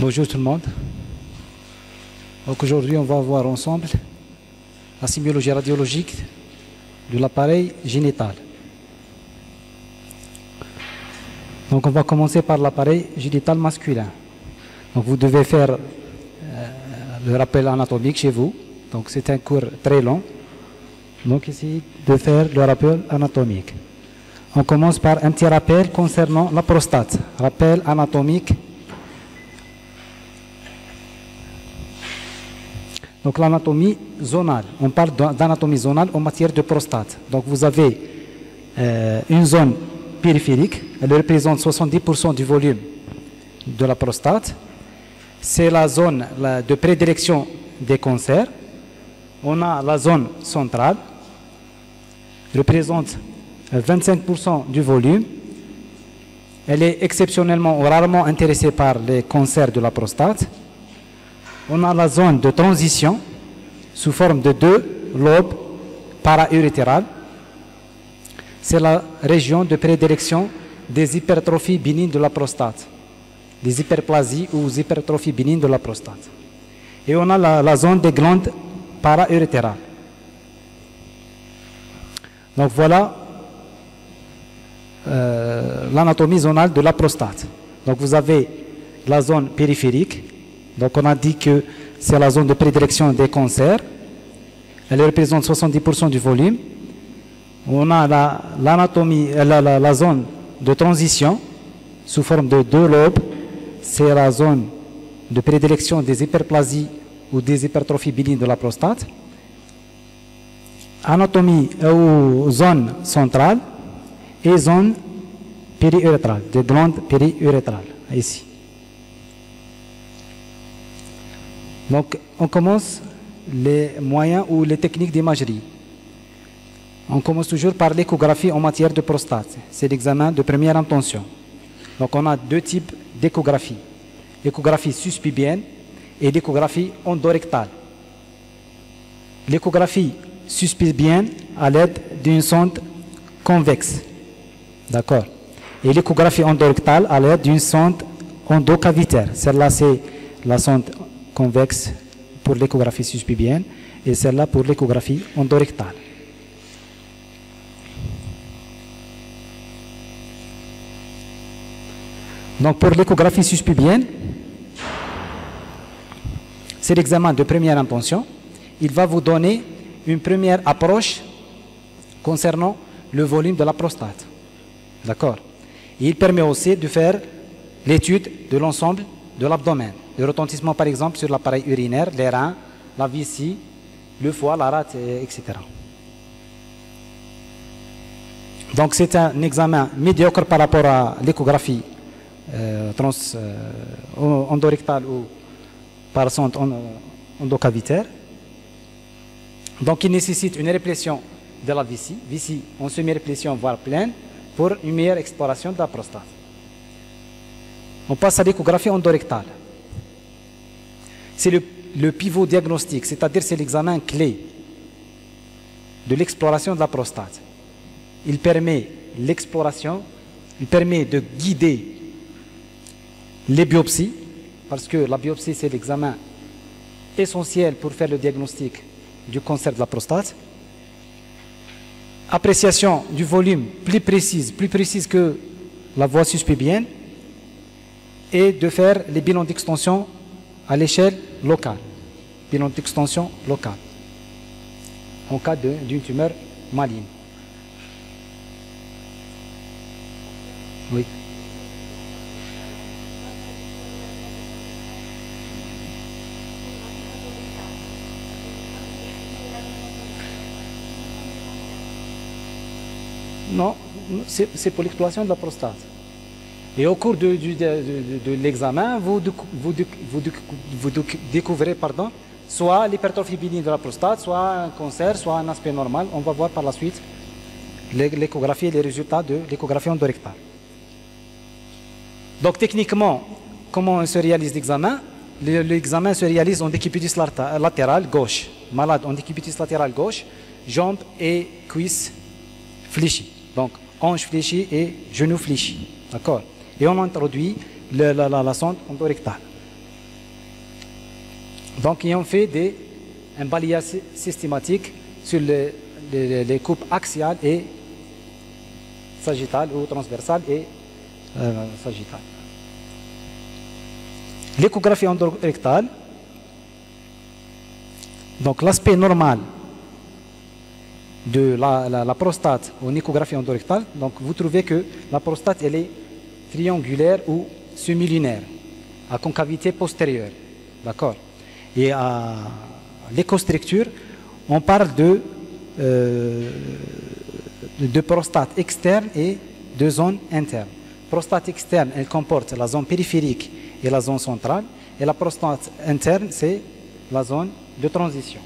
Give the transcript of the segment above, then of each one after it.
Bonjour tout le monde. Donc aujourd'hui, on va voir ensemble la sémiologie radiologique de l'appareil génital. Donc on va commencer par l'appareil génital masculin. Donc vous devez faire le rappel anatomique chez vous. Donc c'est un cours très long. Donc essayez de faire le rappel anatomique. On commence par un petit rappel concernant la prostate. Rappel anatomique. Donc l'anatomie zonale. On parle d'anatomie zonale en matière de prostate. Donc vous avez une zone périphérique. Elle représente 70% du volume de la prostate. C'est la zone de prédilection des cancers. On a la zone centrale. Représente 25% du volume. Elle est exceptionnellement ou rarement intéressée par les cancers de la prostate. On a la zone de transition sous forme de 2 lobes para-urétérales. C'est la région de prédilection des hypertrophies bénignes de la prostate, les hyperplasies ou hypertrophies bénignes de la prostate. Et on a la zone des glandes para-urétérales. Donc voilà l'anatomie zonale de la prostate. Donc vous avez la zone périphérique. Donc on a dit que c'est la zone de prédilection des cancers. Elle représente 70% du volume. On a la zone de transition sous forme de 2 lobes. C'est la zone de prédilection des hyperplasies ou des hypertrophies bénignes de la prostate. Anatomie ou zone centrale et zone périurétrale, des glandes périurétrales, ici. Donc, on commence les moyens ou les techniques d'imagerie. On commence toujours par l'échographie en matière de prostate. C'est l'examen de première intention. Donc, on a 2 types d'échographie. L'échographie suspubienne et l'échographie endorectale. L'échographie suspubienne à l'aide d'une sonde convexe. D'accord. Et l'échographie endorectale à l'aide d'une sonde endocavitaire. Celle-là, c'est la sonde convexe pour l'échographie suspubienne et celle-là pour l'échographie endorectale. Donc pour l'échographie suspubienne, c'est l'examen de première intention. Il va vous donner une première approche concernant le volume de la prostate. D'accord. Il permet aussi de faire l'étude de l'ensemble de l'abdomen. Le retentissement, par exemple, sur l'appareil urinaire, les reins, la vessie, le foie, la rate, etc. Donc, c'est un examen médiocre par rapport à l'échographie endorectale ou par sonde endocavitaire. Donc, il nécessite une réplétion de la vessie en semi-réplétion, voire pleine, pour une meilleure exploration de la prostate. On passe à l'échographie endorectale. C'est le pivot diagnostique, c'est-à-dire c'est l'examen clé de l'exploration de la prostate. Il permet l'exploration, il permet de guider les biopsies, parce que la biopsie c'est l'examen essentiel pour faire le diagnostic du cancer de la prostate. Appréciation du volume plus précise que la voie suspubienne, et de faire les bilans d'extension à l'échelle locale. Bilan d'extension locale. En cas d'une tumeur maligne. Oui. Non, c'est pour l'exploration de la prostate. Et au cours de l'examen, vous découvrez soit l'hypertrophie bénigne de la prostate, soit un cancer, soit un aspect normal. On va voir par la suite l'échographie et les résultats de l'échographie endorectale. Donc techniquement, comment se réalise l'examen? L'examen se réalise en décubitus latéral gauche. Malade en décubitus latéral gauche, jambes et cuisses fléchies. Donc hanches fléchies et genoux fléchis. D'accord. Et on introduit la sonde endorectale. Donc, ils ont fait un balayage systématique sur les coupes axiales et sagittales ou transversales et sagittales. L'échographie endorectale, donc l'aspect normal de la prostate en échographie endorectale, donc vous trouvez que la prostate elle est triangulaire ou semi-lunaire, à concavité postérieure, d'accord. Et à l'échostructure, on parle de prostate externe et de zone interne. Prostate externe, elle comporte la zone périphérique et la zone centrale, et la prostate interne, c'est la zone de transition.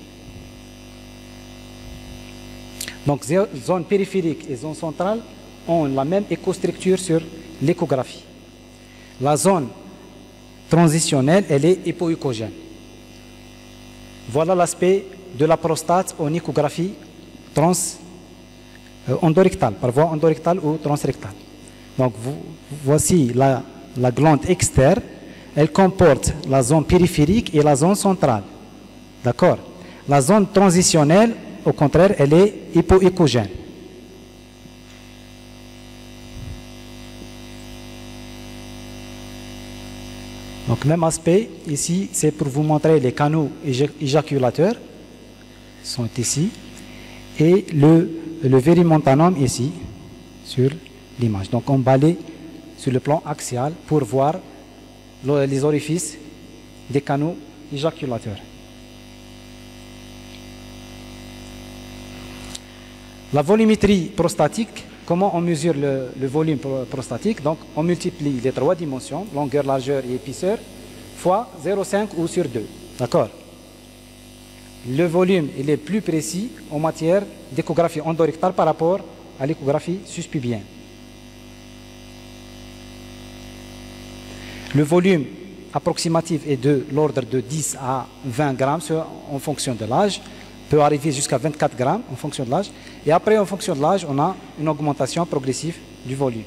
Donc, zone périphérique et zone centrale ont la même échostructure sur l'échographie. La zone transitionnelle, elle est hypoéchogène. Voilà l'aspect de la prostate en échographie endorectale, par voie endorectale ou transrectale. Donc, voici la glande externe. Elle comporte la zone périphérique et la zone centrale. D'accord? La zone transitionnelle, au contraire, elle est hypoéchogène. Donc, même aspect, ici, c'est pour vous montrer les canaux éjaculateurs, sont ici, et le verimontanum ici, sur l'image. Donc, on balaye sur le plan axial pour voir les orifices des canaux éjaculateurs. La volumétrie prostatique, comment on mesure le volume prostatique? Donc, on multiplie les trois dimensions, longueur, largeur et épaisseur, fois 0,5 ou sur 2. D'accord? Le volume il est plus précis en matière d'échographie endorectale par rapport à l'échographie suspubienne. Le volume approximatif est de l'ordre de 10 à 20 grammes en fonction de l'âge, peut arriver jusqu'à 24 grammes en fonction de l'âge. Et après, en fonction de l'âge, on a une augmentation progressive du volume.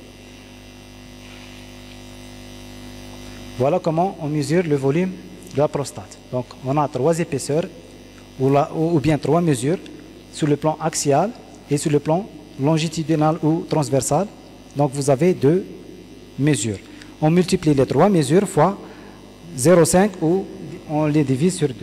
Voilà comment on mesure le volume de la prostate. Donc, on a trois épaisseurs ou bien trois mesures sur le plan axial et sur le plan longitudinal ou transversal. Donc, vous avez deux mesures. On multiplie les trois mesures fois 0,5 ou on les divise sur 2.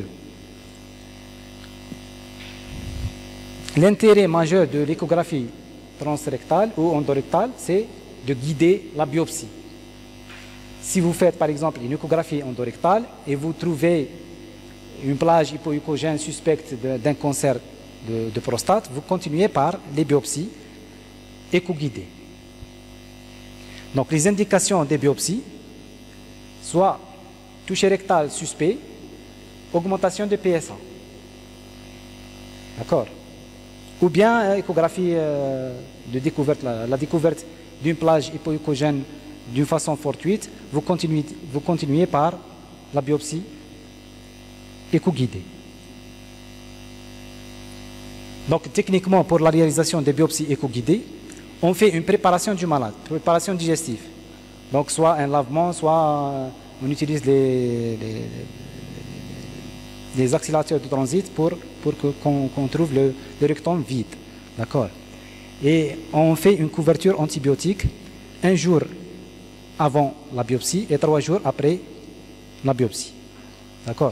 L'intérêt majeur de l'échographie transrectale ou endorectale, c'est de guider la biopsie. Si vous faites par exemple une échographie endorectale et vous trouvez une plage hypoéchogène suspecte d'un cancer de prostate, vous continuez par les biopsies écho-guidées. Donc les indications des biopsies, soit toucher rectal suspect, augmentation de PSA. D'accord? Ou bien échographie de découverte, la découverte d'une plage hypoéchogène d'une façon fortuite, vous continuez par la biopsie écho-guidée. Donc techniquement, pour la réalisation des biopsies écho-guidées, on fait une préparation du malade, préparation digestive. Donc soit un lavement, soit on utilise les accélérateurs de transit pour qu'on trouve le rectum vide. D'accord? Et on fait une couverture antibiotique un jour avant la biopsie et 3 jours après la biopsie. D'accord?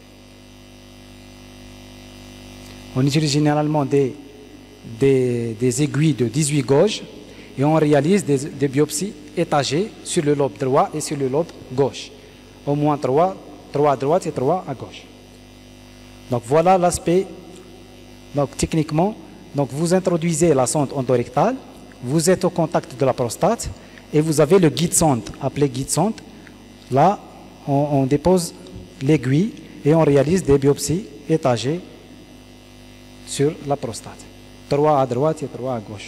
On utilise généralement des aiguilles de 18 gauges et on réalise des biopsies étagées sur le lobe droit et sur le lobe gauche. Au moins 3 à droite et 3 à gauche. Donc voilà l'aspect. Donc techniquement, donc vous introduisez la sonde endorectale, vous êtes au contact de la prostate et vous avez le guide-sonde, appelé guide-sonde. Là, on dépose l'aiguille et on réalise des biopsies étagées sur la prostate. 3 à droite et 3 à gauche.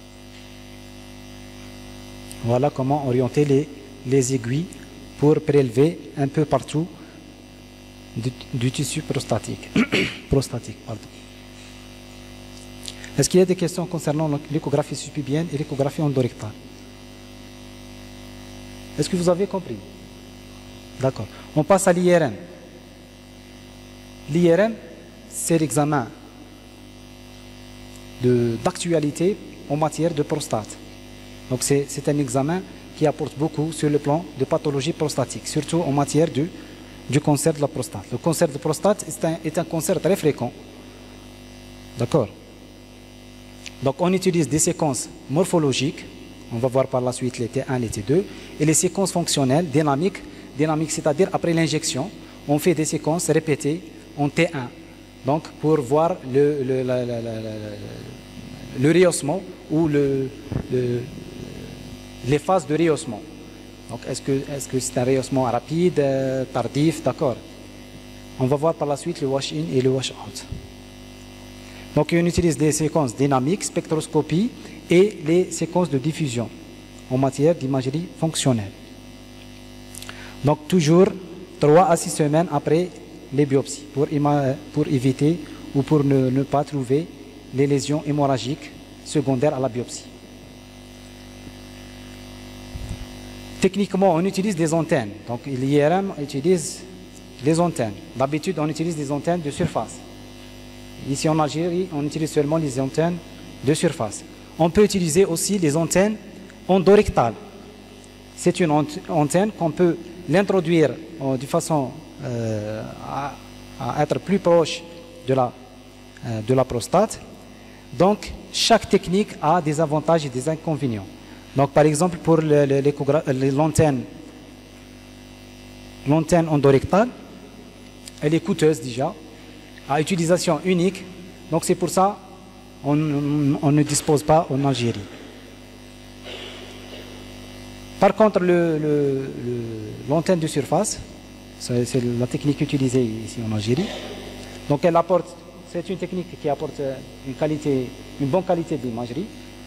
Voilà comment orienter les aiguilles pour prélever un peu partout du tissu prostatique. Pardon. Est-ce qu'il y a des questions concernant l'échographie suspubienne et l'échographie endorectale? Est-ce que vous avez compris? D'accord. On passe à l'IRM. l'IRM, c'est l'examen d'actualité en matière de prostate. Donc c'est un examen qui apporte beaucoup sur le plan de pathologie prostatique, surtout en matière du cancer de la prostate. Le cancer de la prostate est un cancer très fréquent. D'accord? Donc on utilise des séquences morphologiques, on va voir par la suite les T1, les T2, et les séquences fonctionnelles, dynamiques, c'est-à-dire après l'injection, on fait des séquences répétées en T1. Donc pour voir le rehaussement ou les phases de rehaussement. Donc est-ce que c'est un rehaussement rapide, tardif, d'accord? On va voir par la suite le wash-in et le wash-out. Donc on utilise des séquences dynamiques, spectroscopie et les séquences de diffusion en matière d'imagerie fonctionnelle. Donc toujours 3 à 6 semaines après les biopsies pour éviter ou pour ne pas trouver les lésions hémorragiques secondaires à la biopsie. Techniquement, on utilise des antennes. Donc l'IRM utilise les antennes. D'habitude, on utilise des antennes de surface. Ici en Algérie, on utilise seulement les antennes de surface. On peut utiliser aussi les antennes endorectales. C'est une antenne qu'on peut l'introduire de façon à être plus proche de la prostate. Donc, chaque technique a des avantages et des inconvénients. Donc, par exemple, pour l'antenne endorectale, elle est coûteuse déjà, à utilisation unique. Donc, c'est pour ça qu'on ne dispose pas en Algérie. Par contre, l'antenne de surface, c'est la technique utilisée ici en Algérie. Donc, c'est une technique qui apporte une bonne qualité d'imagerie.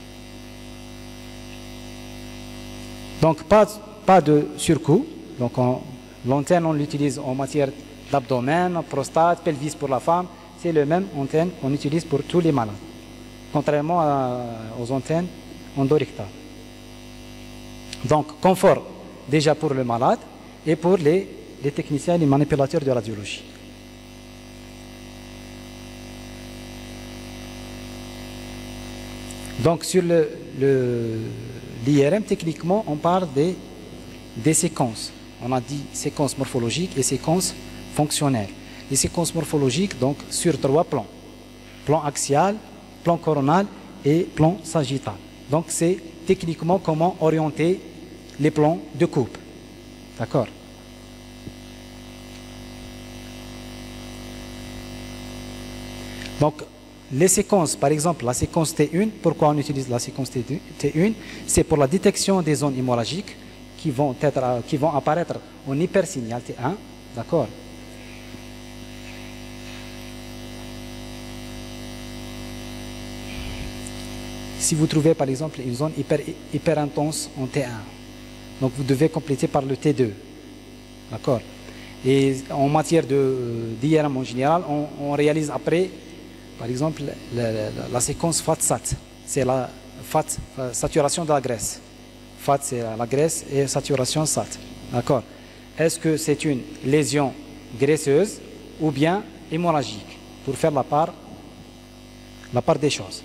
Donc, pas de surcoût. Donc, l'antenne, on l'utilise en matière d'abdomen, prostate, pelvis pour la femme. C'est le même antenne qu'on utilise pour tous les malades, contrairement aux antennes endorectales. Donc, confort déjà pour le malade et pour les techniciens et les manipulateurs de radiologie. Donc, sur l'IRM, techniquement, on parle des séquences. On a dit séquences morphologiques et séquences fonctionnelles. Les séquences morphologiques, donc, sur 3 plans. Plan axial, plan coronal et plan sagittal. Donc, c'est techniquement comment orienter les plans de coupe. D'accord? Donc, les séquences, par exemple, la séquence T1, pourquoi on utilise la séquence T1? C'est pour la détection des zones hémorragiques qui vont apparaître en hypersignal T1. D'accord? Si vous trouvez, par exemple, une zone hyper intense en T1, donc vous devez compléter par le T2. D'accord? Et en matière d'IRM en général, on réalise après, par exemple, la séquence FAT-SAT. C'est la FAT, saturation de la graisse. FAT, c'est la graisse et saturation SAT. D'accord? Est-ce que c'est une lésion graisseuse ou bien hémorragique? Pour faire la part des choses.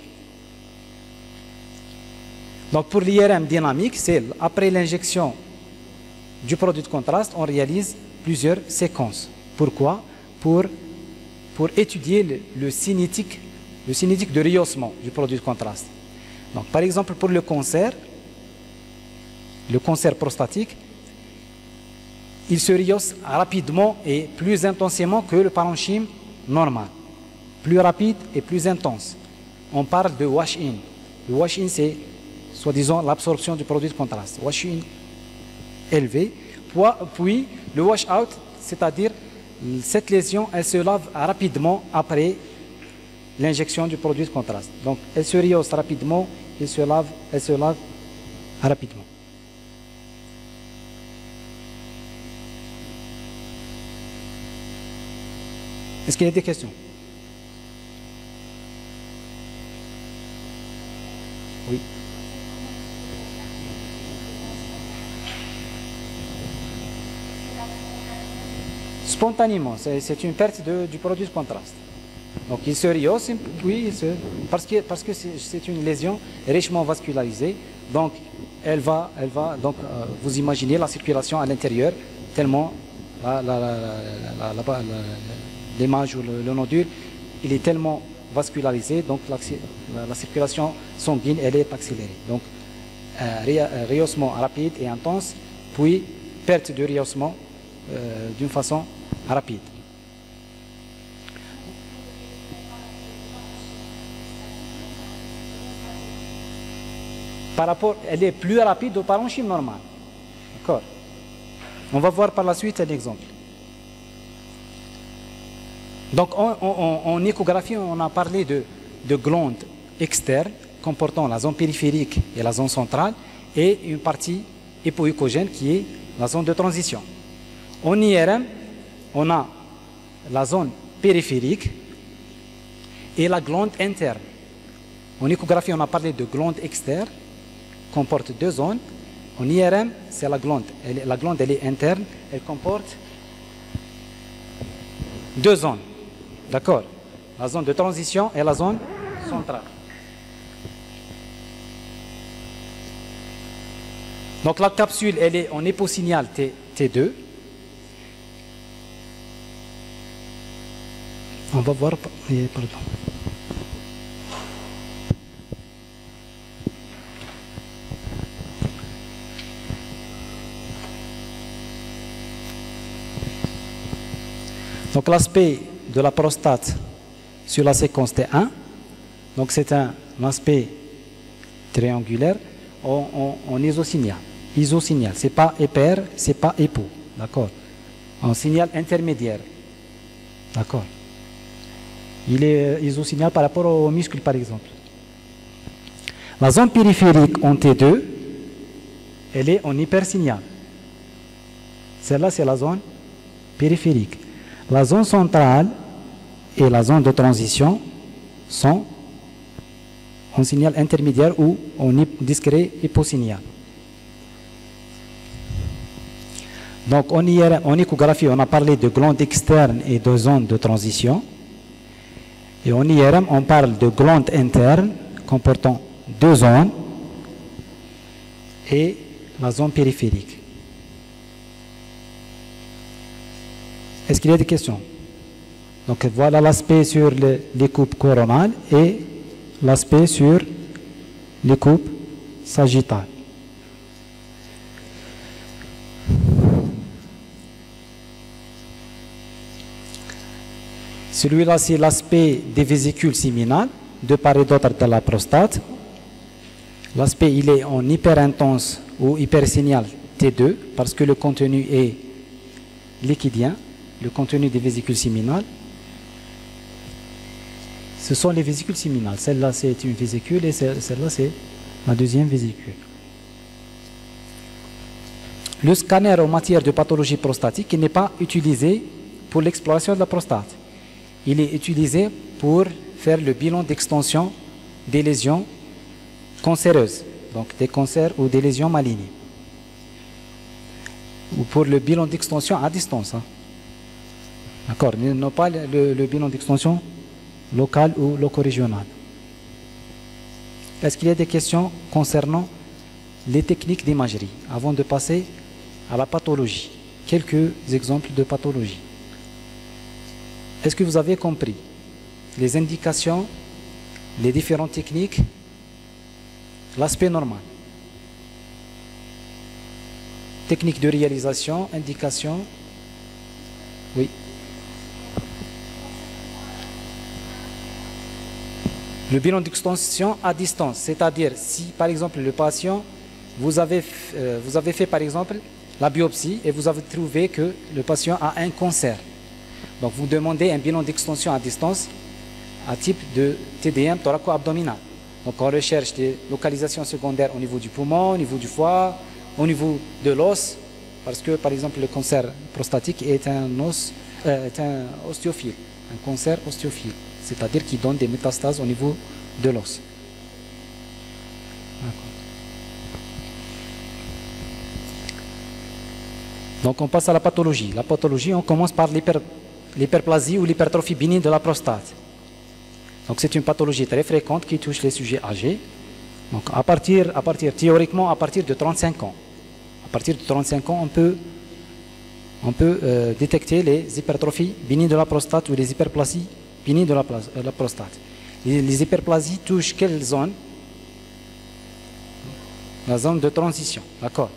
Donc pour l'IRM dynamique, c'est après l'injection du produit de contraste, on réalise plusieurs séquences. Pourquoi? Pour étudier le cinétique de rehaussement du produit de contraste. Donc par exemple pour le cancer prostatique, il se rehausse rapidement et plus intensément que le parenchyme normal. Plus rapide et plus intense. On parle de wash-in. Le wash-in, c'est soi-disant l'absorption du produit de contraste. Wash-in élevé. Puis le wash-out, c'est-à-dire cette lésion, elle se lave rapidement après l'injection du produit de contraste. Donc elle se rehausse rapidement, elle se lave rapidement. Est-ce qu'il y a des questions? Oui. Spontanément, c'est une perte du produit de contraste. Donc il se rehausse, puis parce que c'est une lésion richement vascularisée, donc elle va donc vous imaginez la circulation à l'intérieur, tellement l'image ou le nodule, il est tellement vascularisé, donc la circulation sanguine, elle est accélérée. Donc rehaussement rapide et intense, puis perte de rehaussement d'une façon rapide. Par rapport, elle est plus rapide au parenchyme normal. D'accord. On va voir par la suite un exemple. Donc en échographie, on a parlé de glandes externes comportant la zone périphérique et la zone centrale et une partie hypoéchogène qui est la zone de transition. En IRM, on a la zone périphérique et la glande interne. En échographie, on a parlé de glande externe, comporte deux zones. En IRM, c'est la glande. La glande, elle est interne, elle comporte deux zones. D'accord? La zone de transition et la zone centrale. Donc la capsule, elle est en hyposignal T2. On va voir, pardon. Donc l'aspect de la prostate sur la séquence T1, donc c'est un aspect triangulaire en isosignal. Isosignal, c'est pas hyper, c'est pas hypo, d'accord. En signal intermédiaire, d'accord. Il est isosignal par rapport au muscle, par exemple. La zone périphérique en T2, elle est en hypersignal. Celle-là, c'est la zone périphérique. La zone centrale et la zone de transition sont en signal intermédiaire ou en discret hyposignal. Donc en échographie, on a parlé de glandes externes et de zones de transition. Et en IRM, on parle de glandes internes comportant deux zones et la zone périphérique. Est-ce qu'il y a des questions? Donc voilà l'aspect sur les coupes coronales et l'aspect sur les coupes sagittales. Celui-là, c'est l'aspect des vésicules séminales, de part et d'autre de la prostate. L'aspect, il est en hyperintense ou hypersignal T2, parce que le contenu est liquidien, le contenu des vésicules séminales. Ce sont les vésicules séminales. Celle-là, c'est une vésicule et celle-là, c'est la deuxième vésicule. Le scanner en matière de pathologie prostatique n'est pas utilisé pour l'exploration de la prostate. Il est utilisé pour faire le bilan d'extension des lésions cancéreuses, donc des cancers ou des lésions malignes. Ou pour le bilan d'extension à distance. Hein. D'accord, non pas le bilan d'extension local ou loco-régional. Est-ce qu'il y a des questions concernant les techniques d'imagerie avant de passer à la pathologie? Quelques exemples de pathologie. Est-ce que vous avez compris les indications, les différentes techniques, l'aspect normal? Technique de réalisation, indication. Oui. Le bilan d'extension à distance, c'est-à-dire si par exemple le patient, vous avez fait par exemple la biopsie et vous avez trouvé que le patient a un cancer. Donc vous demandez un bilan d'extension à distance à type de TDM thoraco-abdominal. Donc on recherche des localisations secondaires au niveau du poumon, au niveau du foie, au niveau de l'os, parce que par exemple le cancer prostatique est un ostéophile, un cancer ostéophile, c'est-à-dire qui donne des métastases au niveau de l'os. Donc on passe à la pathologie. La pathologie, on commence par l'hyperplasie ou l'hypertrophie bénigne de la prostate. Donc c'est une pathologie très fréquente qui touche les sujets âgés. Donc théoriquement, à partir de 35 ans. À partir de 35 ans, on peut détecter les hypertrophies bénignes de la prostate ou les hyperplasies bénignes de la prostate. Les hyperplasies touchent quelle zone? La zone de transition, d'accord.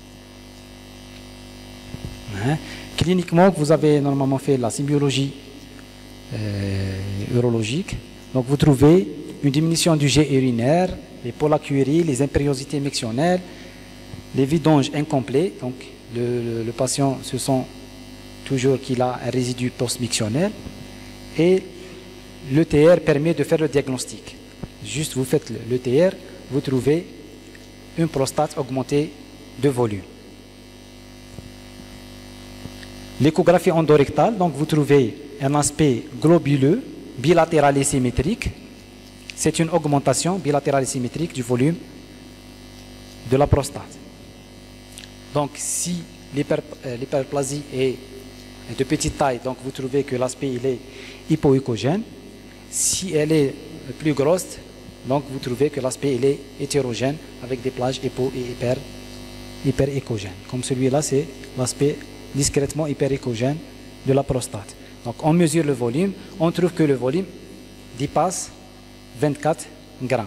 Cliniquement, vous avez normalement fait la symbiologie urologique. Donc vous trouvez une diminution du jet urinaire, les pollacuries, les impériosités mictionnelles, les vidanges incomplets. Donc le patient se sent toujours qu'il a un résidu post-mictionnel. Et l'ETR permet de faire le diagnostic. Juste vous faites l'ETR, vous trouvez une prostate augmentée de volume. L'échographie endorectale, donc vous trouvez un aspect globuleux, bilatéral et symétrique. C'est une augmentation bilatérale et symétrique du volume de la prostate. Donc si l'hyperplasie est de petite taille, donc vous trouvez que l'aspect il est hypoéchogène. Si elle est plus grosse, donc vous trouvez que l'aspect il est hétérogène avec des plages hypo et hyperéchogènes. Comme celui-là, c'est l'aspect discrètement hyperéchogène de la prostate. Donc on mesure le volume, on trouve que le volume dépasse 24 grammes.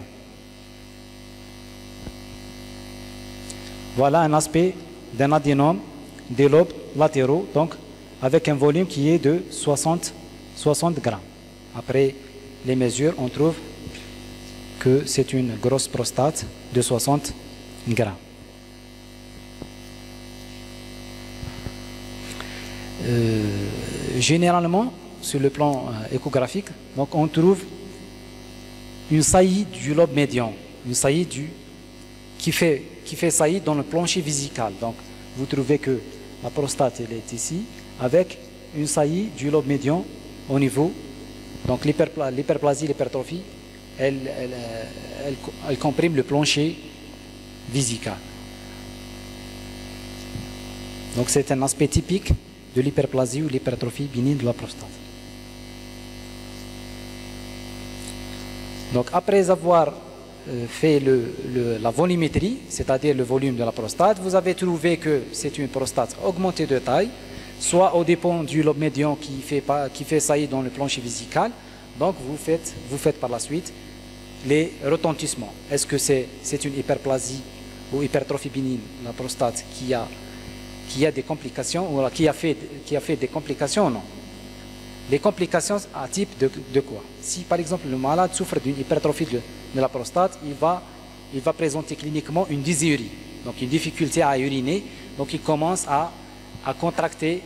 Voilà un aspect d'un adénome des lobes latéraux, donc avec un volume qui est de 60 grammes. Après les mesures, on trouve que c'est une grosse prostate de 60 grammes. Généralement, sur le plan échographique, donc on trouve une saillie du lobe médian, une saillie qui fait saillie dans le plancher vésical. Donc, vous trouvez que la prostate elle est ici, avec une saillie du lobe médian au niveau. Donc, l'hyperplasie, l'hypertrophie, elle comprime le plancher vésical. Donc, c'est un aspect typique de l'hyperplasie ou l'hypertrophie bénigne de la prostate. Donc après avoir fait la volumétrie, c'est-à-dire le volume de la prostate, vous avez trouvé que c'est une prostate augmentée de taille, soit au dépend du lobe médian qui fait saillie dans le plancher vésical. Donc vous faites par la suite les retentissements. Est-ce que c'est une hyperplasie ou hypertrophie bénigne de la prostate qui a des complications ou qui a fait des complications ou non? Les complications à type de quoi? Si par exemple le malade souffre d'une hypertrophie de la prostate, il va présenter cliniquement une dysurie, donc une difficulté à uriner, donc il commence à contracter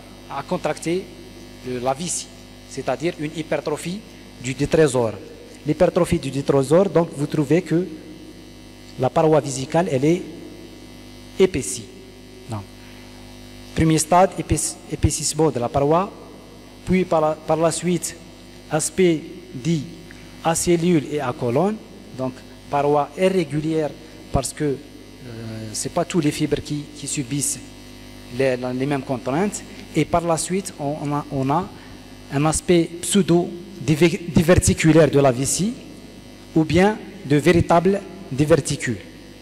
la vessie, c'est-à-dire une hypertrophie du détrésor. L'hypertrophie du détrésor, donc vous trouvez que la paroi vésicale elle est épaissie. Donc, premier stade, épaississement de la paroi, puis par la suite, aspect dit à cellule et à colonne, donc paroi irrégulière parce que ce n'est pas tous les fibres qui subissent les mêmes contraintes, et par la suite, on a un aspect pseudo-diverticulaire de la vessie ou bien de véritables diverticules.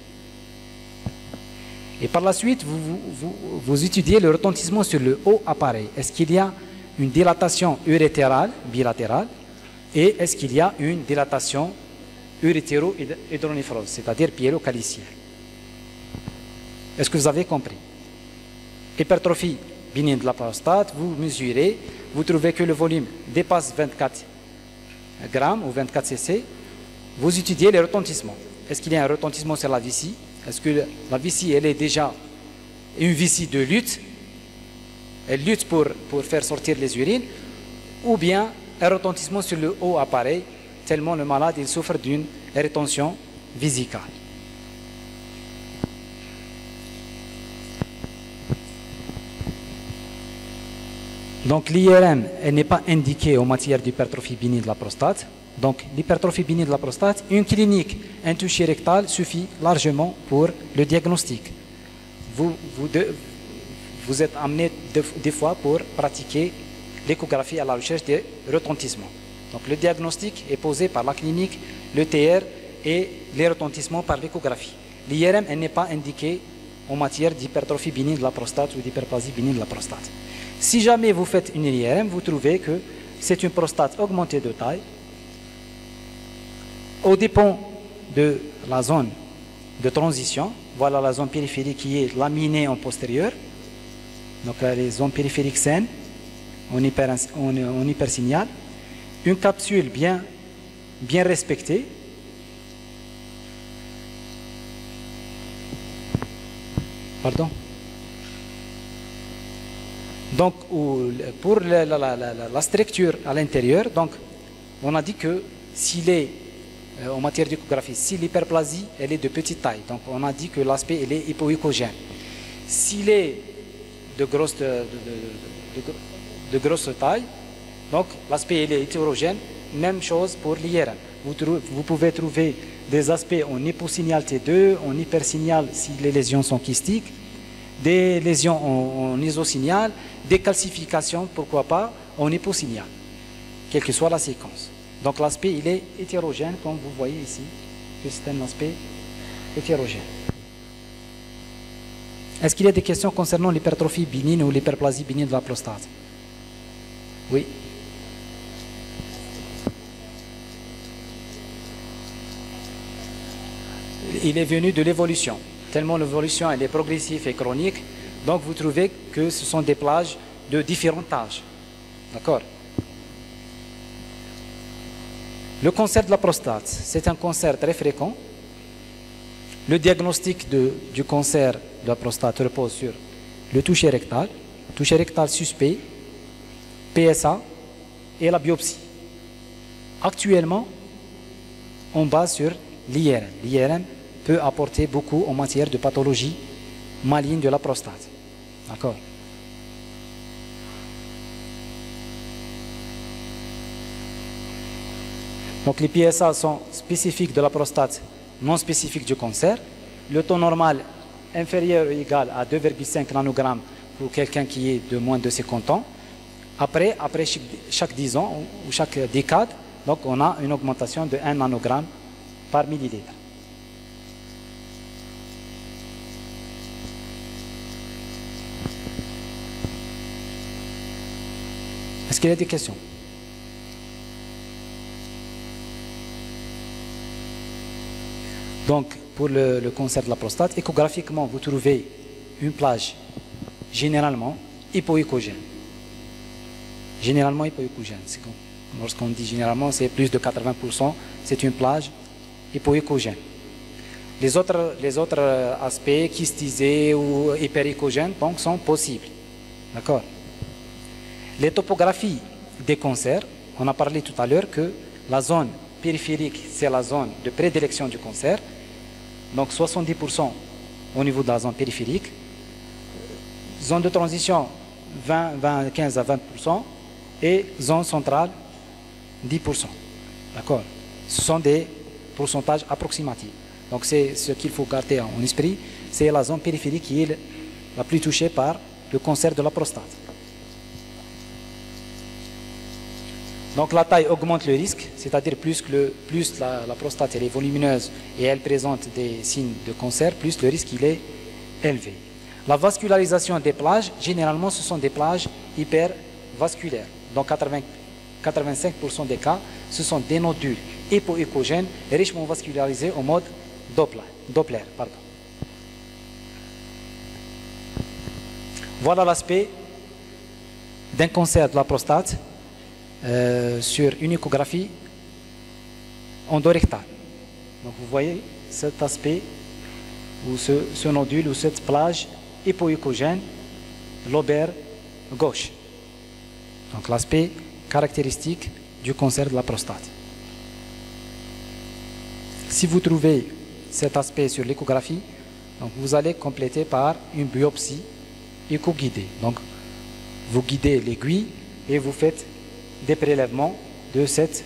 Et par la suite, vous étudiez le retentissement sur le haut appareil. Est-ce qu'il y a une dilatation urétérale, bilatérale, et est-ce qu'il y a une dilatation urétéro-hydronéphrose, c'est-à-dire pyélocaliciaire? Est-ce que vous avez compris? Hypertrophie bénigne de la prostate, vous mesurez, vous trouvez que le volume dépasse 24 grammes ou 24 cc, vous étudiez les retentissements. Est-ce qu'il y a un retentissement sur la vessie? Est-ce que la vessie, elle est déjà une vessie de lutte? Elle lutte pour faire sortir les urines, ou bien un retentissement sur le haut appareil, tellement le malade il souffre d'une rétention vésicale. Donc l'IRM, elle n'est pas indiquée en matière d'hypertrophie bénigne de la prostate. Donc l'hypertrophie bénigne de la prostate, une clinique, un toucher rectal suffit largement pour le diagnostic. Vous vous êtes amené des fois pour pratiquer l'échographie à la recherche des retentissements. Donc le diagnostic est posé par la clinique, le TR et les retentissements par l'échographie. L'IRM n'est pas indiqué en matière d'hypertrophie bénigne de la prostate ou d'hyperplasie bénigne de la prostate. Si jamais vous faites une IRM, vous trouvez que c'est une prostate augmentée de taille, au dépend de la zone de transition. Voilà la zone périphérique qui est laminée en postérieur. Donc là, les zones périphériques saines, en hypersignal. Une capsule bien respectée. Pardon. Donc, pour la structure à l'intérieur, donc, on a dit que s'il est, en matière d'échographie, si l'hyperplasie, elle est de petite taille, donc on a dit que l'aspect, elle est hypoéchogène. S'il est de grosse taille, donc l'aspect, elle est hétérogène, même chose pour l'IRM. Vous pouvez trouver des aspects en hyposignal T2, en hypersignal si les lésions sont kystiques, des lésions en isosignal, des calcifications, pourquoi pas, en hyposignal, quelle que soit la séquence. Donc l'aspect, il est hétérogène, comme vous voyez ici, c'est un aspect hétérogène. Est-ce qu'il y a des questions concernant l'hypertrophie bénigne ou l'hyperplasie bénigne de la prostate? Oui. Il est venu de l'évolution. Tellement l'évolution elle est progressive et chronique, donc vous trouvez que ce sont des plages de différents âges. D'accord? Le cancer de la prostate, c'est un cancer très fréquent. Le diagnostic du cancer de la prostate repose sur le toucher rectal suspect, PSA et la biopsie. Actuellement, on base sur l'IRM. L'IRM peut apporter beaucoup en matière de pathologie maligne de la prostate. D'accord? Donc les PSA sont spécifiques de la prostate, non spécifiques du cancer. Le taux normal inférieur ou égal à 2,5 nanogrammes pour quelqu'un qui est de moins de 50 ans. Après chaque 10 ans ou chaque décade, donc on a une augmentation de 1 nanogramme par millilitre. Est-ce qu'il y a des questions? Donc, pour le cancer de la prostate, échographiquement, vous trouvez une plage généralement hypoéchogène. Généralement hypoéchogène. Lorsqu'on dit généralement, c'est plus de 80%, c'est une plage hypoéchogène. Les autres aspects, kystisés ou hyperéchogènes, donc, sont possibles. D'accord? Les topographies des cancers, on a parlé tout à l'heure que la zone périphérique, c'est la zone de prédilection du cancer. Donc 70% au niveau de la zone périphérique. Zone de transition 15 à 20% et zone centrale 10%. D'accord? Ce sont des pourcentages approximatifs. Donc c'est ce qu'il faut garder en esprit, c'est la zone périphérique qui est la plus touchée par le cancer de la prostate. Donc la taille augmente le risque, c'est-à-dire plus la prostate elle est volumineuse et elle présente des signes de cancer, plus le risque il est élevé. La vascularisation des plages, généralement ce sont des plages hypervasculaires. Donc 85% des cas, ce sont des nodules hypoéchogènes richement vascularisés au mode Doppler. Voilà l'aspect d'un cancer de la prostate sur une échographie endorectale. Donc vous voyez cet aspect ou ce nodule ou cette plage hypoéchogène lobaire gauche. Donc l'aspect caractéristique du cancer de la prostate. Si vous trouvez cet aspect sur l'échographie, donc vous allez compléter par une biopsie écho-guidée. Donc vous guidez l'aiguille et vous faites des prélèvements de cette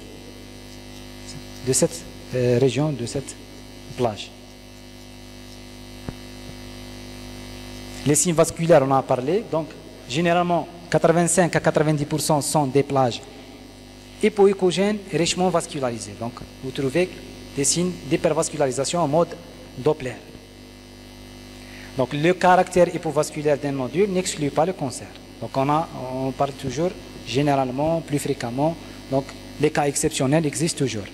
région, de cette plage. Les signes vasculaires, on en a parlé. Donc, généralement, 85 à 90% sont des plages hypoéchogènes et richement vascularisées. Donc, vous trouvez des signes d'hypervascularisation en mode Doppler. Donc, le caractère hypovasculaire d'un nodule n'exclut pas le cancer. Donc, on parle toujours, généralement, plus fréquemment. Donc, les cas exceptionnels existent toujours.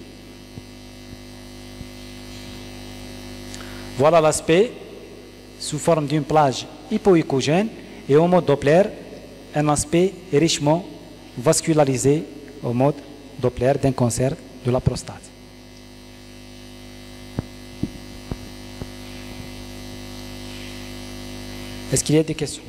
Voilà l'aspect sous forme d'une plage hypoéchogène et au mode Doppler, un aspect richement vascularisé au mode Doppler d'un cancer de la prostate. Est-ce qu'il y a des questions?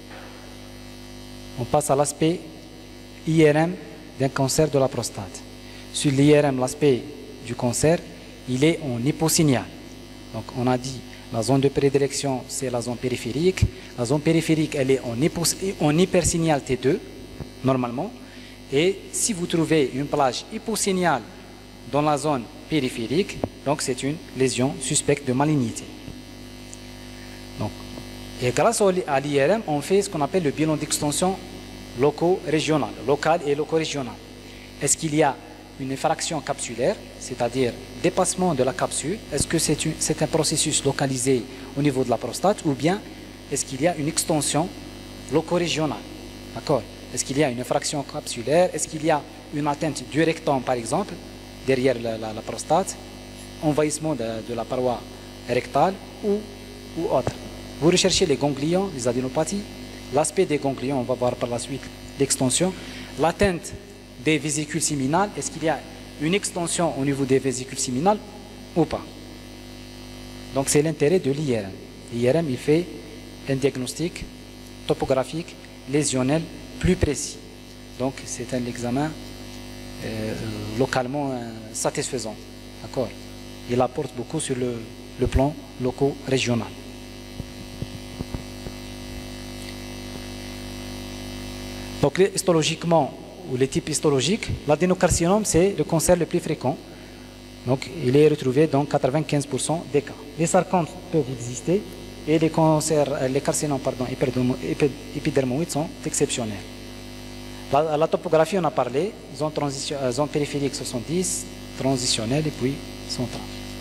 On passe à l'aspect IRM d'un cancer de la prostate. Sur l'IRM, l'aspect du cancer, il est en hyposignal. Donc on a dit la zone de prédilection, c'est la zone périphérique. La zone périphérique, elle est en hypersignal T2, normalement. Et si vous trouvez une plage hyposignale dans la zone périphérique, donc c'est une lésion suspecte de malignité. Donc, et grâce à l'IRM, on fait ce qu'on appelle le bilan d'extension loco-régional, local et loco-régional. Est-ce qu'il y a une effraction capsulaire, c'est-à-dire dépassement de la capsule? Est-ce que c'est un processus localisé au niveau de la prostate ou bien est-ce qu'il y a une extension loco-régionale? D'accord? Est-ce qu'il y a une effraction capsulaire? Est-ce qu'il y a une atteinte du rectum, par exemple, derrière la prostate, envahissement de la paroi rectale ou autre? Vous recherchez les ganglions, les adénopathies, l'aspect des ganglions, on va voir par la suite l'extension, l'atteinte des vésicules séminales, est-ce qu'il y a une extension au niveau des vésicules séminales ou pas? Donc c'est l'intérêt de l'IRM. L'IRM, il fait un diagnostic topographique, lésionnel, plus précis. Donc c'est un examen localement satisfaisant. D'accord? Il apporte beaucoup sur le plan loco-régional. Donc histologiquement, ou les types histologiques, l'adénocarcinome, c'est le cancer le plus fréquent. Donc, il est retrouvé dans 95% des cas. Les sarcomes peuvent exister et les carcinomes épidermoïdes sont exceptionnels. La topographie, on a parlé, zone périphérique 70, transitionnelle et puis centrale.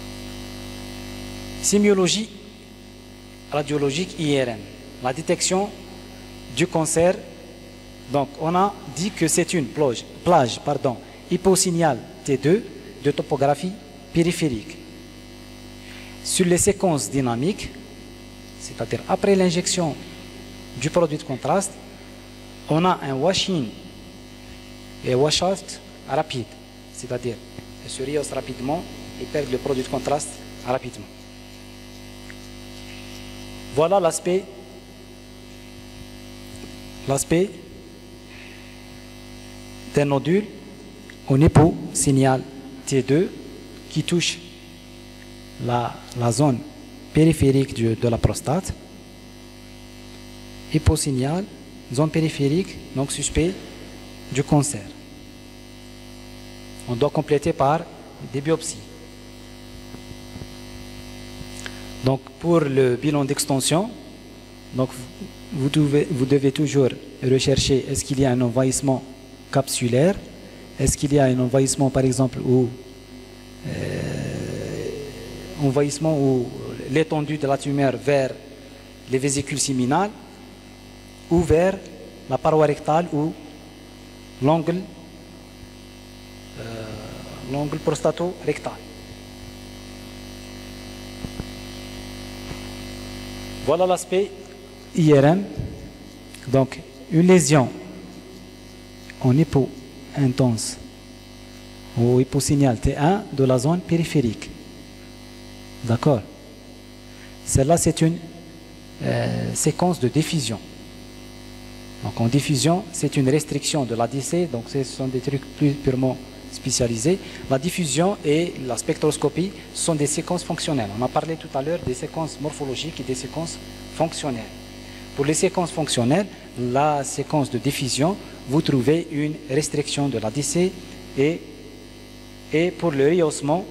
Sémiologie radiologique IRM, la détection du cancer. Donc, on a dit que c'est une plage hyposignale T2 de topographie périphérique. Sur les séquences dynamiques, c'est-à-dire après l'injection du produit de contraste, on a un washing et wash-out rapide, c'est-à-dire il se rehausse rapidement et perd le produit de contraste rapidement. Voilà l'aspect d'un nodule au hyposignal T2 qui touche la zone périphérique de la prostate. Hyposignal, zone périphérique, donc suspect du cancer. On doit compléter par des biopsies. Donc pour le bilan d'extension, donc vous devez toujours rechercher est-ce qu'il y a un envahissement capsulaire, est-ce qu'il y a un envahissement par exemple ou l'étendue de la tumeur vers les vésicules séminales ou vers la paroi rectale ou l'angle prostato-rectal. Voilà l'aspect IRM. Donc une lésion en hypo intense ou hyposignal T1 de la zone périphérique. D'accord? Celle-là, c'est une séquence de diffusion. Donc en diffusion, c'est une restriction de l'ADC, donc ce sont des trucs plus purement spécialisés. La diffusion et la spectroscopie sont des séquences fonctionnelles. On a parlé tout à l'heure des séquences morphologiques et des séquences fonctionnelles. Pour les séquences fonctionnelles, la séquence de diffusion, vous trouvez une restriction de l'ADC et pour le rehaussement,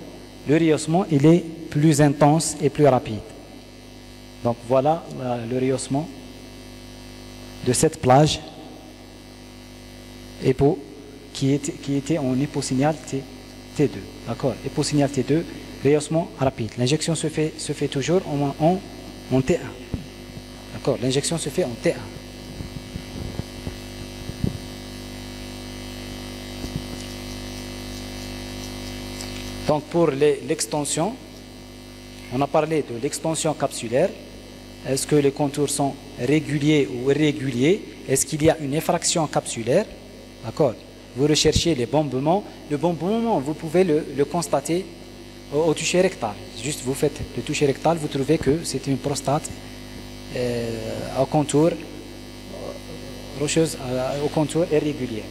il est plus intense et plus rapide. Donc voilà le rehaussement de cette plage qui était en hyposignal T2. D'accord? Hyposignal T2, rehaussement rapide. L'injection se fait toujours en T1. D'accord? L'injection se fait en T1. Donc pour l'extension, on a parlé de l'extension capsulaire. Est-ce que les contours sont réguliers ou irréguliers? Est-ce qu'il y a une effraction capsulaire? D'accord? Vous recherchez les bombements. Le bombement, vous pouvez le constater au toucher rectal. Juste vous faites le toucher rectal, vous trouvez que c'est une prostate au contour rocheuse, au contour irrégulier.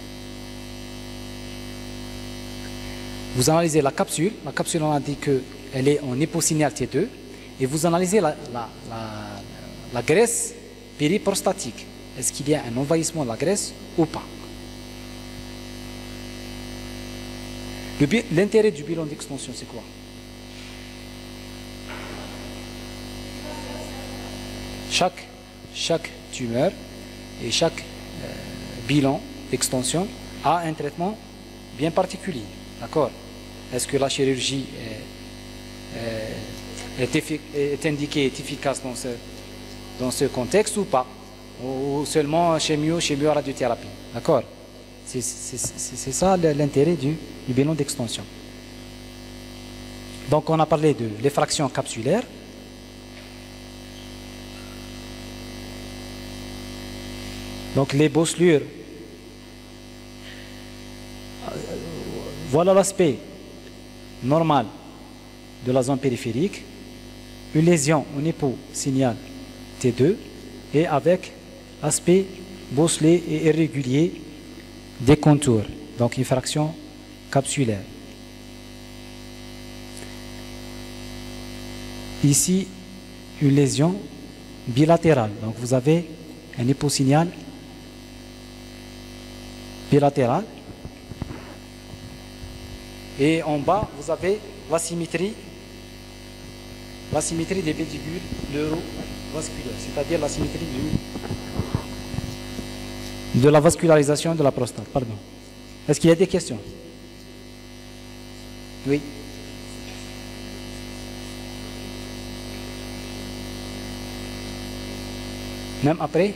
Vous analysez la capsule. La capsule, on a dit qu'elle est en hyposignal T2. Et vous analysez la graisse périprostatique. Est-ce qu'il y a un envahissement de la graisse ou pas? L'intérêt du bilan d'extension, c'est quoi? Chaque tumeur et chaque bilan d'extension a un traitement bien particulier. D'accord? Est-ce que la chirurgie est indiquée, est efficace dans ce contexte ou pas? Ou seulement chimio-radiothérapie? D'accord? C'est ça l'intérêt du bilan d'extension. Donc on a parlé de l'effraction capsulaire. Donc les bosselures, voilà l'aspect normal de la zone périphérique, une lésion au hyposignal T2 et avec aspect bosselé et irrégulier des contours, donc effraction capsulaire. Ici, une lésion bilatérale, donc vous avez un hyposignal bilatéral et en bas vous avez la symétrie des pédicules neurovasculaires, c'est-à-dire la symétrie de la vascularisation de la prostate. Pardon. Est-ce qu'il y a des questions? Oui. Même après?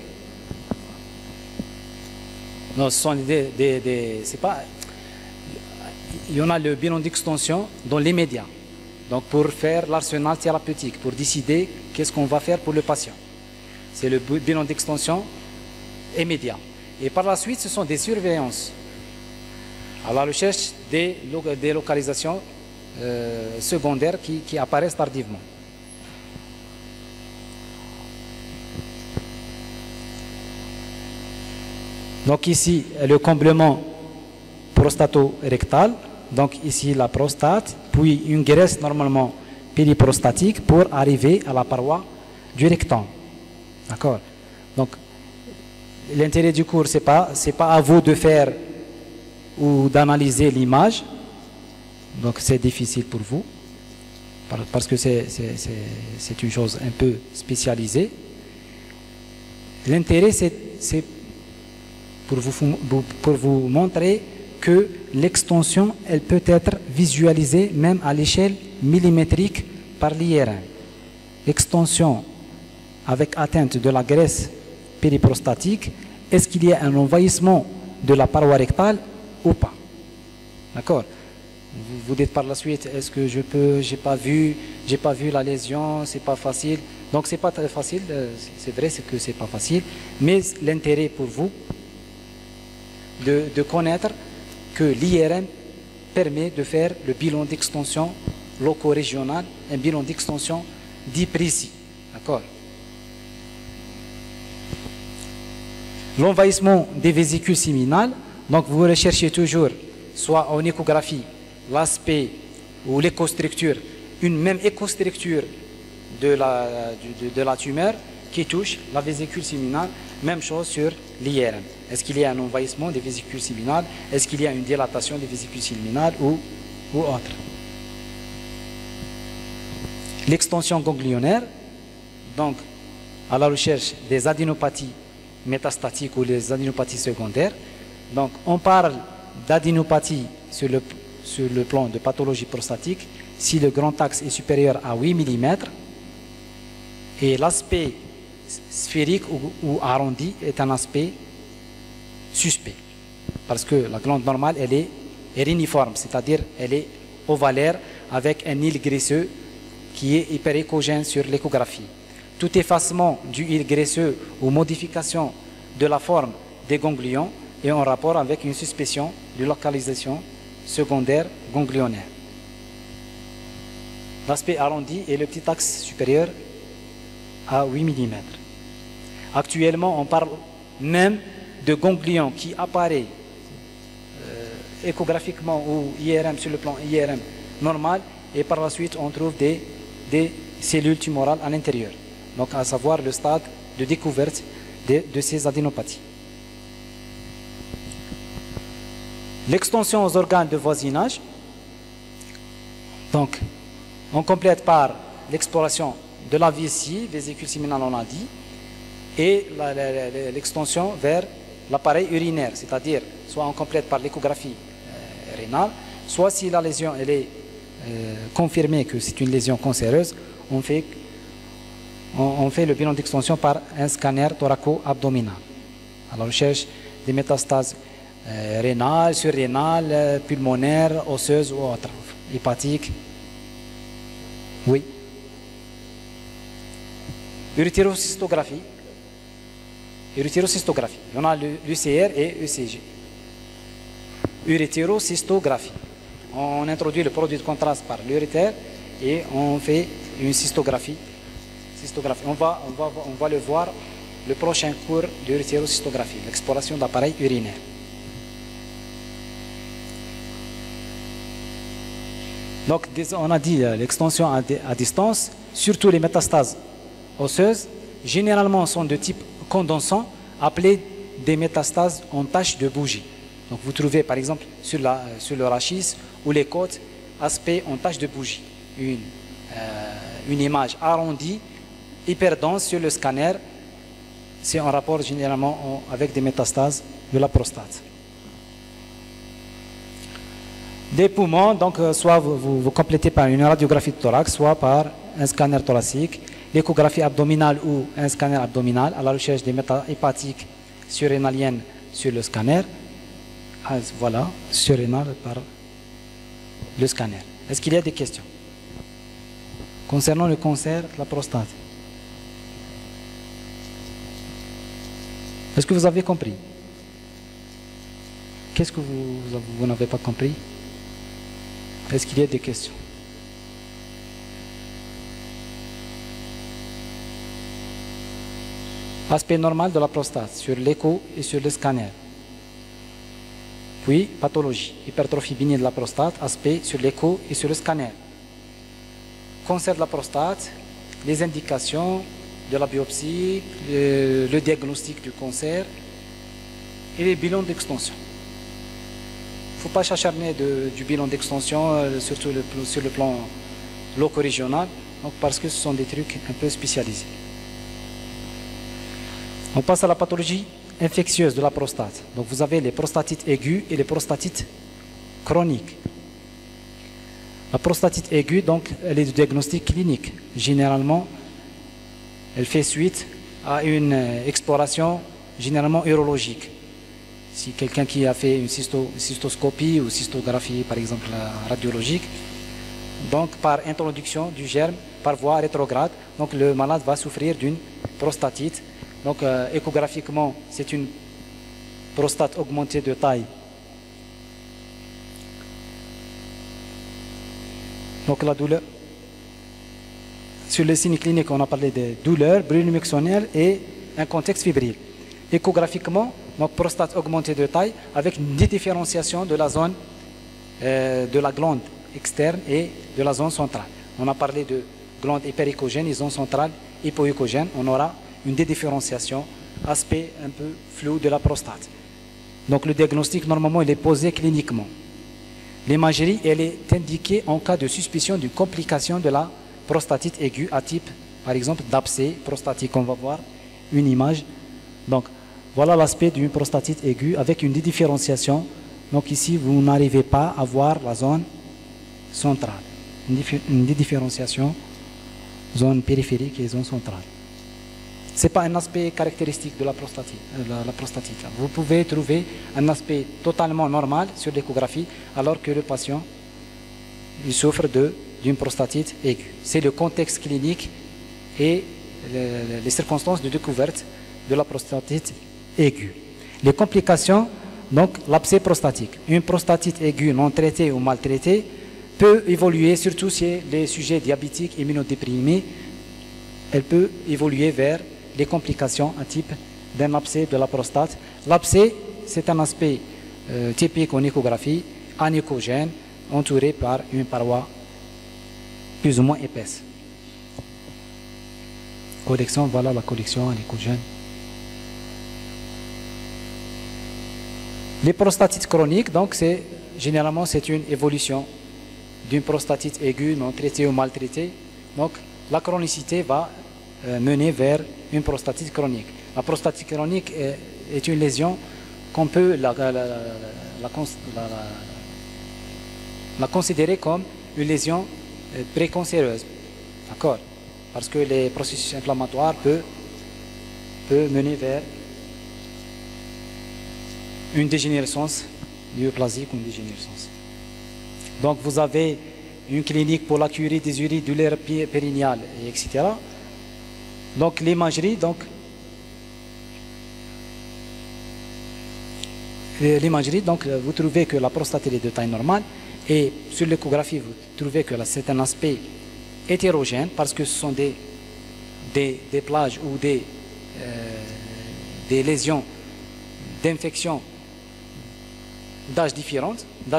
Non, ce sont c'est pas. Il y en a le bilan d'extension dans les médias. Donc pour faire l'arsenal thérapeutique, pour décider qu'est-ce qu'on va faire pour le patient. C'est le bilan d'extension immédiat. Et par la suite, ce sont des surveillances à la recherche des localisations secondaires qui apparaissent tardivement. Donc ici, le comblement prostato-rectal. Donc ici, la prostate, puis une graisse normalement périprostatique pour arriver à la paroi du rectum. D'accord? Donc, l'intérêt du cours, c'est pas à vous de faire ou d'analyser l'image. Donc, c'est difficile pour vous, parce que c'est une chose un peu spécialisée. L'intérêt, c'est pour vous montrer que l'extension, elle peut être visualisée même à l'échelle millimétrique par l'IRM. L'extension avec atteinte de la graisse périprostatique, est-ce qu'il y a un envahissement de la paroi rectale ou pas? D'accord? Vous dites par la suite, est-ce que j'ai pas vu la lésion, c'est pas facile. Donc c'est pas très facile, c'est vrai que c'est pas facile, mais l'intérêt pour vous de connaître que l'IRM permet de faire le bilan d'extension loco-régional, un bilan d'extension dit précis. D'accord? L'envahissement des vésicules séminales, donc vous recherchez toujours, soit en échographie, l'aspect ou l'écostructure, une même écostructure de la tumeur qui touche la vésicule séminale, même chose sur l'IRM. Est-ce qu'il y a un envahissement des vésicules séminales? Est-ce qu'il y a une dilatation des vésicules séminales ou autre? L'extension ganglionnaire, donc à la recherche des adénopathies métastatiques ou les adénopathies secondaires. Donc, on parle d'adénopathie sur le plan de pathologie prostatique si le grand axe est supérieur à 8 mm et l'aspect sphérique ou arrondi est un aspect suspect. Parce que la glande normale, elle est rhéniforme, c'est-à-dire elle est ovalaire avec un île graisseux qui est hyperéchogène sur l'échographie. Tout effacement du île graisseux ou modification de la forme des ganglions est en rapport avec une suspicion de localisation secondaire ganglionnaire. L'aspect arrondi est le petit axe supérieur à 8 mm. Actuellement, on parle même de ganglions qui apparaissent échographiquement ou IRM sur le plan IRM normal et par la suite on trouve des cellules tumorales à l'intérieur. Donc à savoir le stade de découverte de ces adénopathies. L'extension aux organes de voisinage. Donc on complète par l'exploration de la vessie, vésicule séminale on a dit, et l'extension vers l'appareil urinaire, c'est-à-dire soit on complète par l'échographie rénale, soit si la lésion elle est confirmée que c'est une lésion cancéreuse, on fait le bilan d'extension par un scanner thoraco-abdominal à la recherche des métastases rénales, surrénales, pulmonaires, osseuses ou autres, hépatiques. Oui. Urétérocystographie. Urétérocystographie. On a l'UCR et ECG. Urétérocystographie. On introduit le produit de contraste par l'urétère et on fait une cystographie. On va le voir le prochain cours d'urétérocystographie, l'exploration de l'appareil urinaire. Donc, on a dit l'extension à distance, surtout les métastases osseuses, généralement sont de type condensant, appelées des métastases en tache de bougie. Donc, vous trouvez par exemple sur le rachis ou les côtes, aspect en tache de bougie. Une image arrondie, hyper dense sur le scanner, c'est en rapport généralement avec des métastases de la prostate. Des poumons, donc soit vous complétez par une radiographie de thorax, soit par un scanner thoracique, l'échographie abdominale ou un scanner abdominal à la recherche des méta-hépatiques surrénaliennes sur le scanner. Voilà, surrénal par le scanner. Est-ce qu'il y a des questions concernant le cancer de la prostate? Est-ce que vous avez compris? Qu'est-ce que vous n'avez pas compris? Est-ce qu'il y a des questions? Aspect normal de la prostate sur l'écho et sur le scanner. Puis, pathologie, hypertrophie bénigne de la prostate, aspect sur l'écho et sur le scanner. Cancer de la prostate, les indications de la biopsie, le diagnostic du cancer et les bilans d'extension. Il ne faut pas s'acharner du bilan d'extension, surtout sur le plan loco-régional, parce que ce sont des trucs un peu spécialisés. On passe à la pathologie infectieuse de la prostate. Donc vous avez les prostatites aiguës et les prostatites chroniques. La prostatite aiguë, donc, elle est de diagnostic clinique. Généralement, elle fait suite à une exploration généralement urologique. Si quelqu'un qui a fait une cystoscopie ou cystographie, par exemple, radiologique, donc par introduction du germe par voie rétrograde, donc le malade va souffrir d'une prostatite. Donc échographiquement, c'est une prostate augmentée de taille. Donc la douleur. Sur les signes cliniques, on a parlé de douleur, brûlure mixonnière et un contexte fébrile. Échographiquement, donc prostate augmentée de taille avec une différenciation de la zone de la glande externe et de la zone centrale. On a parlé de glande hyperéchogène et zone centrale hypoéchogène. On aura une dédifférenciation, aspect un peu flou de la prostate. Donc le diagnostic, normalement, il est posé cliniquement. L'imagerie, elle est indiquée en cas de suspicion d'une complication de la prostatite aiguë à type, par exemple, d'abcès prostatique. On va voir une image. Donc, Voilà l'aspect d'une prostatite aiguë avec une différenciation. Donc ici, vous n'arrivez pas à voir la zone centrale. Une différenciation, zone périphérique et zone centrale. Ce n'est pas un aspect caractéristique de la prostatite. Vous pouvez trouver un aspect totalement normal sur l'échographie alors que le patient il souffre d'une prostatite aiguë. C'est le contexte clinique et les circonstances de découverte de la prostatite aiguë. Les complications, donc l'abcès prostatique. Une prostatite aiguë non traitée ou mal traitée peut évoluer, surtout chez les sujets diabétiques immunodéprimés, elle peut évoluer vers les complications à type d'un abcès de la prostate. L'abcès, c'est un aspect typique en échographie, anéchogène, entouré par une paroi plus ou moins épaisse. Collection, voilà la collection anéchogène. Les prostatites chroniques, donc généralement c'est une évolution d'une prostatite aiguë non traitée ou mal traitée. Donc la chronicité va mener vers une prostatite chronique. La prostatite chronique est une lésion qu'on peut la considérer comme une lésion précancéreuse. D'accord? Parce que les processus inflammatoires peuvent mener vers une dégénérescence néoplasique ou une dégénérescence. Donc vous avez une clinique pour la curie des uridulaires périnéales, etc. Donc l'imagerie, vous trouvez que la prostate est de taille normale et sur l'échographie vous trouvez que c'est un aspect hétérogène parce que ce sont des plages ou des lésions d'infection d'âge différent.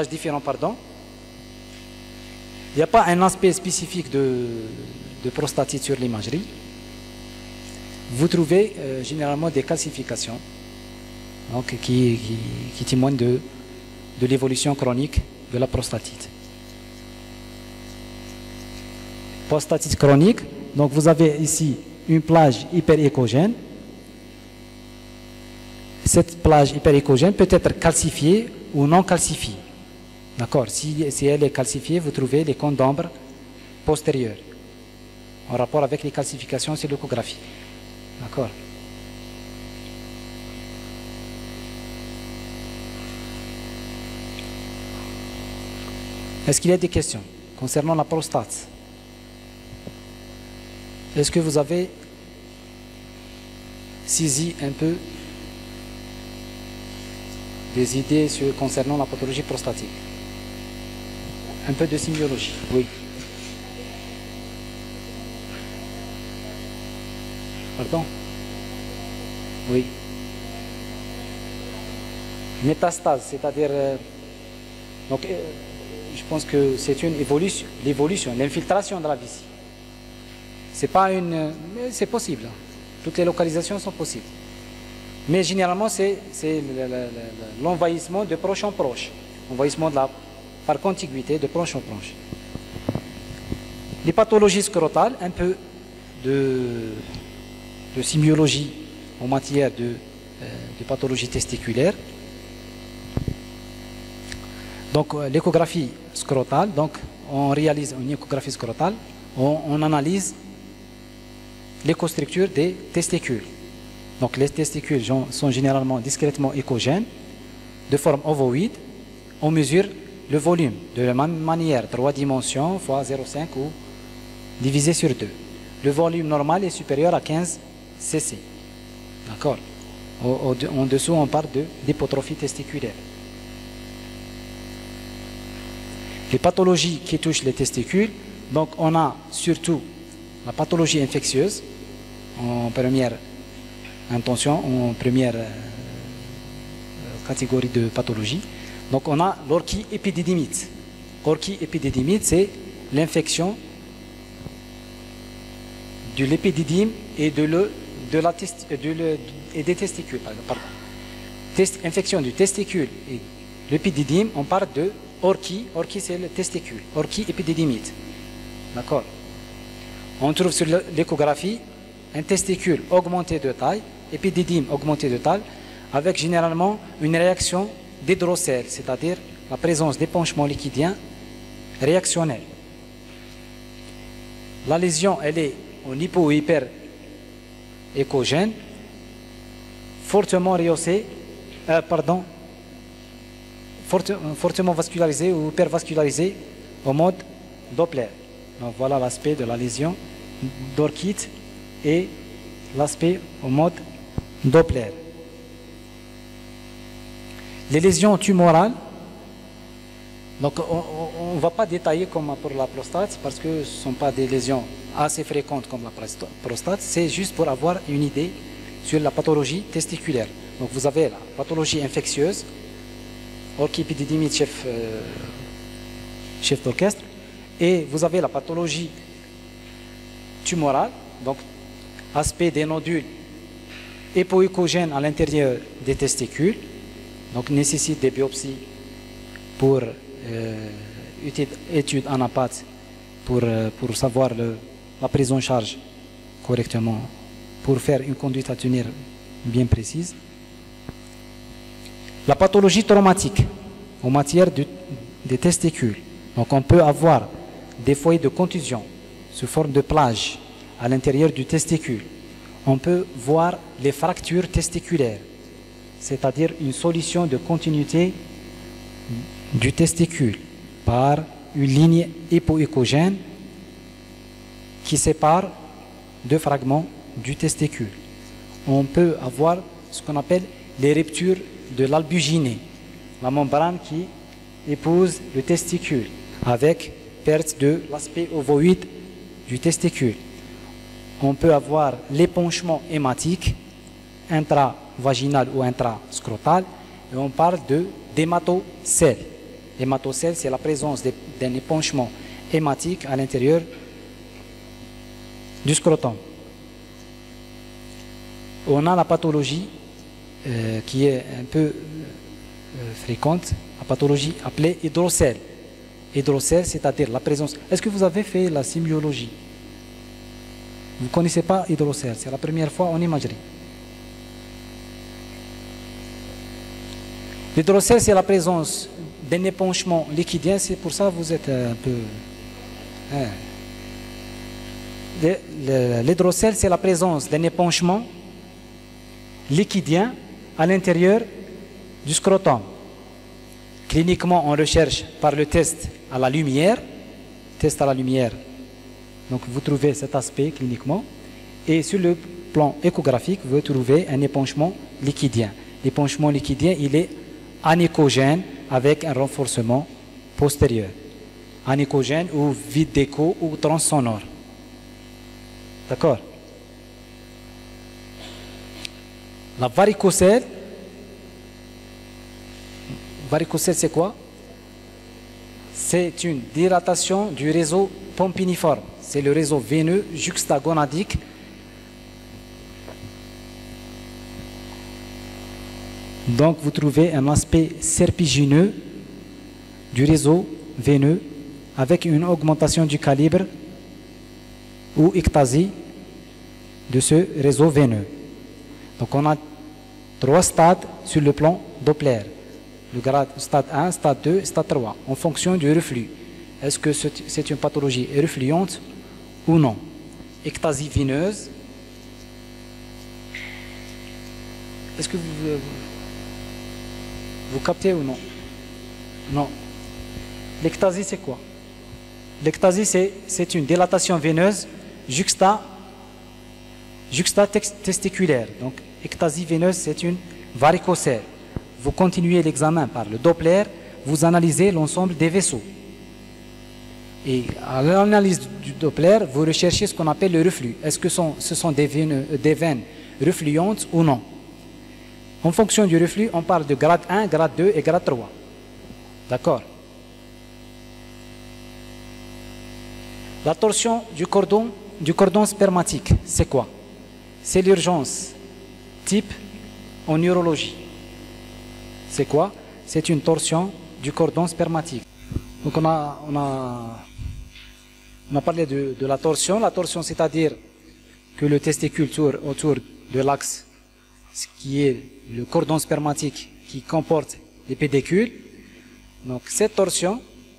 Il n'y a pas un aspect spécifique de prostatite sur l'imagerie. Vous trouvez généralement des calcifications donc, qui témoignent de l'évolution chronique de la prostatite. Prostatite chronique, donc vous avez ici une plage hyperéchogène. Cette plage hyperéchogène peut être calcifiée ou non calcifiée. D'accord. Si elle est calcifiée, vous trouvez les cônes d'ombre postérieurs en rapport avec les calcifications sur l'échographie. D'accord. Est-ce qu'il y a des questions concernant la prostate? Est-ce que vous avez saisi un peu des idées concernant la pathologie prostatique? Un peu de symiologie, oui. Pardon? Oui. Métastase, c'est-à-dire... je pense que c'est une évolution, l'évolution, l'infiltration de la vessie. C'est pas une... C'est possible. Toutes les localisations sont possibles. Mais généralement, c'est l'envahissement de proche en proche. Envahissement par contiguïté de proche en proche. Les pathologies scrotales, un peu de symiologie en matière de pathologie testiculaire. Donc l'échographie scrotale, donc on réalise une échographie scrotale, on analyse l'écostructure des testicules. Donc les testicules sont généralement discrètement échogènes, de forme ovoïde. On mesure le volume de la même manière, 3 dimensions fois 0,5 ou divisé sur 2. Le volume normal est supérieur à 15 cc. D'accord. En dessous, on parle d'hypotrophie testiculaire. Les pathologies qui touchent les testicules, donc on a surtout la pathologie infectieuse en première intention, en première catégorie de pathologie. Donc on a l'orchiépididymite. Orchiépididymite, c'est l'infection de l'épididyme et des testicules. Pardon. Infection du testicule et l'épididyme, on parle de orchi c'est le testicule, orchiépididymite. D'accord. On trouve sur l'échographie un testicule augmenté de taille, épididyme augmenté de taille, avec généralement une réaction d'hydrocèle, c'est-à-dire la présence d'épanchements liquidiens réactionnels. La lésion, elle est au hypo- ou hyper-échogène, fortement rehaussée, fortement vascularisée ou hypervascularisée au mode Doppler. Donc voilà l'aspect de la lésion d'orchite et l'aspect au mode Doppler. Les lésions tumorales, donc on ne va pas détailler comme pour la prostate parce que ce ne sont pas des lésions assez fréquentes comme la prostate, c'est juste pour avoir une idée sur la pathologie testiculaire. Donc vous avez la pathologie infectieuse, orchipédidymite chef d'orchestre, et vous avez la pathologie tumorale, donc aspect des nodules hypoéchogènes à l'intérieur des testicules, donc nécessite des biopsies pour études en apathe pour savoir la prise en charge correctement, pour faire une conduite à tenir bien précise. La pathologie traumatique en matière des testicules. Donc on peut avoir des foyers de contusion sous forme de plage à l'intérieur du testicule. On peut voir les fractures testiculaires, c'est-à-dire une solution de continuité du testicule par une ligne hypoéchogène qui sépare deux fragments du testicule. On peut avoir ce qu'on appelle les ruptures de l'albuginée, la membrane qui épouse le testicule, avec perte de l'aspect ovoïde du testicule. On peut avoir l'épanchement hématique intravaginal ou intrascrotal, et on parle d'hématocèle. Hématocèle, c'est la présence d'un épanchement hématique à l'intérieur du scrotum. On a la pathologie qui est un peu fréquente, la pathologie appelée hydrocèle. Hydrocèle, c'est-à-dire la présence. Est-ce que vous avez fait la sémiologie? Vous ne connaissez pas hydrocèle, c'est la première fois en imagerie. L'hydrocèle, c'est la présence d'un épanchement liquidien, c'est pour ça que vous êtes un peu... L'hydrocèle, c'est la présence d'un épanchement liquidien à l'intérieur du scrotum. Cliniquement, on recherche par le test à la lumière. Donc, vous trouvez cet aspect cliniquement. Et sur le plan échographique, vous trouvez un épanchement liquidien. L'épanchement liquidien, il est anéchogène avec un renforcement postérieur. Anéchogène ou vide d'écho ou transsonore. D'accord? La varicocèle, c'est quoi? C'est une dilatation du réseau pompiniforme. C'est le réseau veineux juxtagonadique donc vous trouvez un aspect serpigineux du réseau veineux avec une augmentation du calibre ou ectasie de ce réseau veineux. Donc on a 3 stades sur le plan Doppler. Le grade stade 1, stade 2, stade 3, en fonction du reflux. Est-ce que c'est une pathologie refluente ou non? Ectasie veineuse. Est-ce que vous captez ou non? Non. L'ectasie, c'est quoi? L'ectasie, c'est une dilatation veineuse juxtatesticulaire. Donc, ectasie veineuse, c'est une varicocèle. Vous continuez l'examen par le Doppler, vous analysez l'ensemble des vaisseaux. Et à l'analyse du Doppler, vous recherchez ce qu'on appelle le reflux. Est-ce que ce sont des veines refluentes ou non? En fonction du reflux, on parle de grade 1, grade 2 et grade 3. D'accord? La torsion du cordon spermatique, c'est quoi? C'est l'urgence type en urologie. C'est quoi? C'est une torsion du cordon spermatique. Donc on a parlé de la torsion. La torsion, c'est-à-dire que le testicule tourne autour de l'axe ce qui est le cordon spermatique qui comporte les pédicules. Donc cette torsion,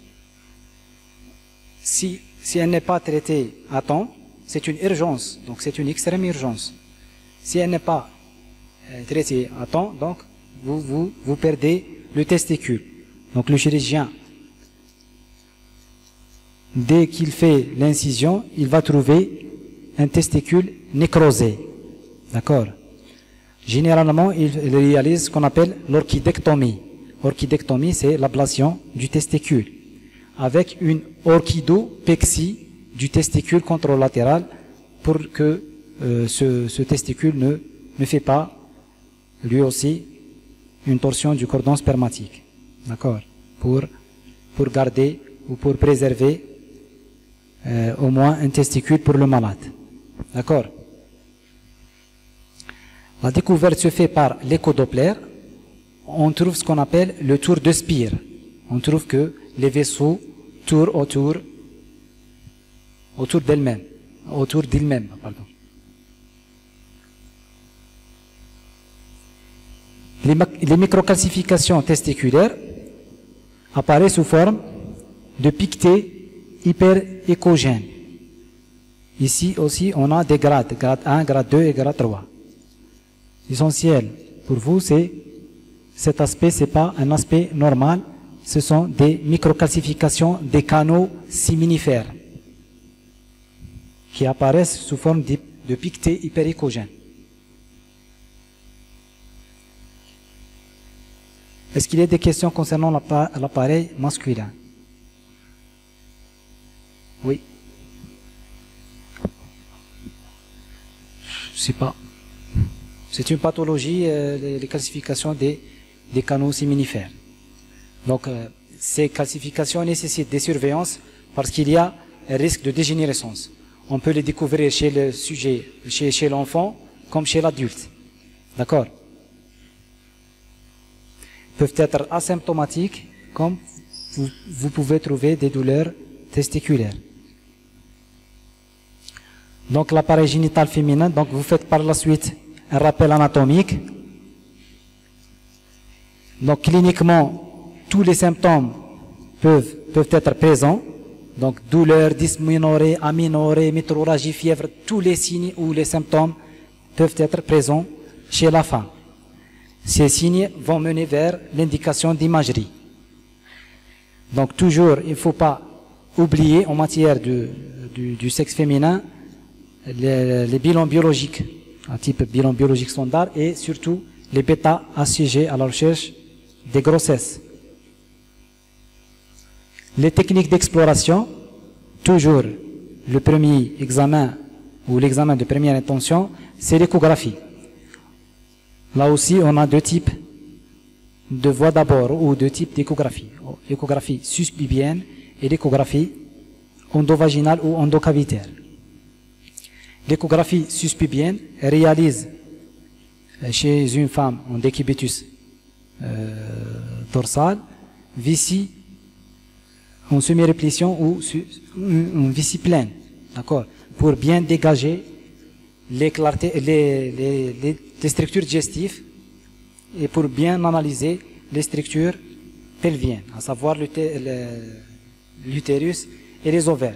si elle n'est pas traitée à temps, c'est une urgence, donc c'est une extrême urgence. Si elle n'est pas traitée à temps, donc vous perdez le testicule. Donc le chirurgien, dès qu'il fait l'incision, il va trouver un testicule nécrosé. D'accord? Généralement, il réalise ce qu'on appelle l'orchidectomie. Orchidectomie, c'est l'ablation du testicule, avec une orchidopexie du testicule contralatéral pour que ce testicule ne fait pas, lui aussi, une torsion du cordon spermatique. D'accord? Pour garder ou pour préserver au moins un testicule pour le malade. D'accord? La découverte se fait par l'échodoppler. On trouve ce qu'on appelle le tour de Spire. On trouve que les vaisseaux tournent autour d'eux-mêmes. Pardon. Les microcalcifications testiculaires apparaissent sous forme de piquetés hyperéchogènes. Ici aussi, on a des grades, grade 1, grade 2 et grade 3. L'essentiel pour vous, c'est cet aspect, ce n'est pas un aspect normal, ce sont des microcalcifications des canaux séminifères qui apparaissent sous forme de piquetés hyperéchogènes. Est-ce qu'il y a des questions concernant l'appareil masculin? Oui. Je ne sais pas. C'est une pathologie, les calcifications des canaux séminifères. Donc, ces calcifications nécessitent des surveillances parce qu'il y a un risque de dégénérescence. On peut les découvrir chez le sujet, chez l'enfant, comme chez l'adulte. D'accord? Peuvent être asymptomatiques, comme vous pouvez trouver des douleurs testiculaires. Donc, l'appareil génital féminin, donc vous faites par la suite un rappel anatomique. Donc, cliniquement, tous les symptômes peuvent être présents. Donc, douleur, dysménorrhée, aménorrhée, métrorragie, fièvre, tous les signes ou les symptômes peuvent être présents chez la femme. Ces signes vont mener vers l'indication d'imagerie. Donc, toujours, il ne faut pas oublier en matière du sexe féminin les bilans biologiques, un type bilan biologique standard, et surtout les bêta-HCG à la recherche des grossesses. Les techniques d'exploration, toujours le premier examen ou l'examen de première intention, c'est l'échographie. Là aussi, on a deux types de voies d'abord ou deux types d'échographie. L'échographie suspubienne et l'échographie endovaginale ou endocavitaire. L'échographie suspubienne réalise chez une femme en décubitus dorsal, vessie en semi-réplition ou en vessie pleine, d'accord, pour bien dégager les structures digestives et pour bien analyser les structures pelviennes, à savoir l'utérus et les ovaires.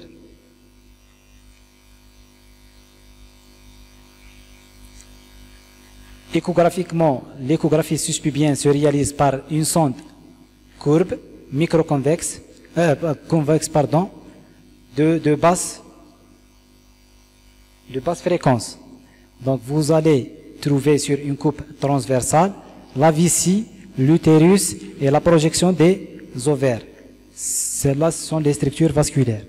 Échographiquement, l'échographie suspubienne se réalise par une sonde courbe, microconvexe, convexe, pardon, de basse fréquence. Donc vous allez trouver sur une coupe transversale la vessie, l'utérus et la projection des ovaires. Celles-là sont les structures vasculaires.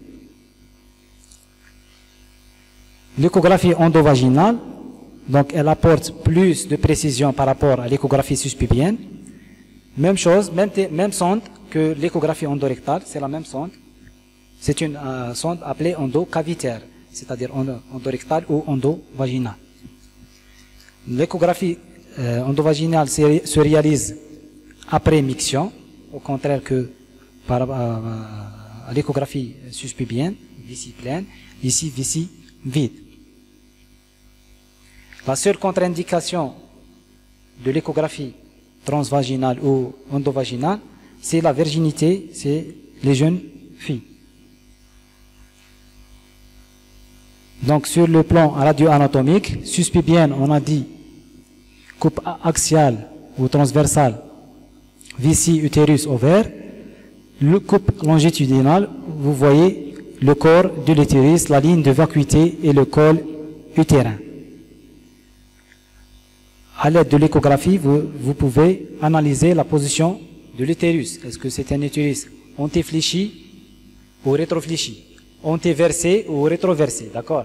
L'échographie endovaginale, donc elle apporte plus de précision par rapport à l'échographie suspubienne. Même chose, même sonde que l'échographie endorectale, c'est la même sonde. C'est une sonde appelée endocavitaire, c'est-à-dire endorectale ou endovaginale. L'échographie endovaginale se réalise après miction, au contraire que par à l'échographie suspubienne, vessie pleine, ici vessie vide. La seule contre-indication de l'échographie transvaginale ou endovaginale, c'est la virginité, c'est les jeunes filles. Donc sur le plan radio-anatomique, suspubienne, on a dit coupe axiale ou transversale, vessie, utérus, ovaire. Le coupe longitudinale, vous voyez le corps de l'utérus, la ligne de vacuité et le col utérin. À l'aide de l'échographie, vous pouvez analyser la position de l'utérus. Est-ce que c'est un utérus antéfléchi ou rétrofléchi? Antéversé ou rétroversé, d'accord?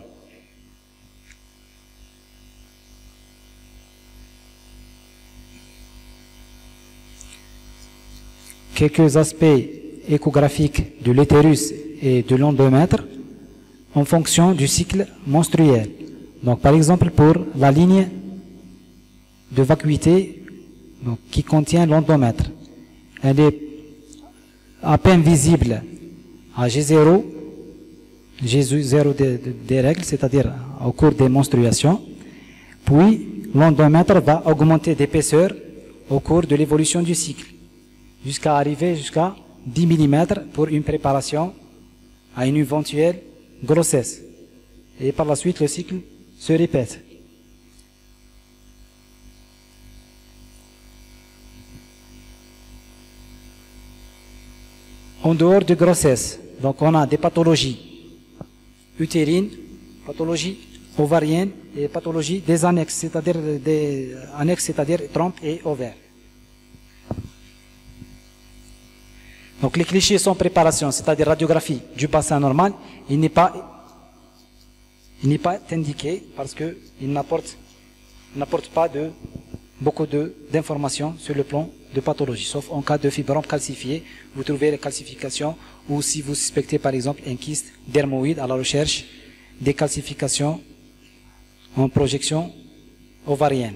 Quelques aspects échographiques de l'utérus et de l'endomètre en fonction du cycle menstruel. Donc, par exemple, pour la ligne de vacuité donc, qui contient l'endomètre, elle est à peine visible à G0, G0 des règles, c'est-à-dire au cours des menstruations. Puis, l'endomètre va augmenter d'épaisseur au cours de l'évolution du cycle, jusqu'à arriver jusqu'à 10 mm pour une préparation à une éventuelle grossesse. Et par la suite, le cycle se répète. En dehors de grossesse, donc on a des pathologies utérines, pathologies ovariennes et pathologies des annexes, c'est-à-dire trompes et ovaires. Donc les clichés sans préparation, c'est-à-dire radiographie du bassin normal, il n'est pas indiqué parce qu'il n'apporte pas beaucoup d'informations sur le plan de pathologie, sauf en cas de fibrome calcifié, vous trouvez les calcifications, ou si vous suspectez par exemple un kyste dermoïde à la recherche des calcifications en projection ovarienne.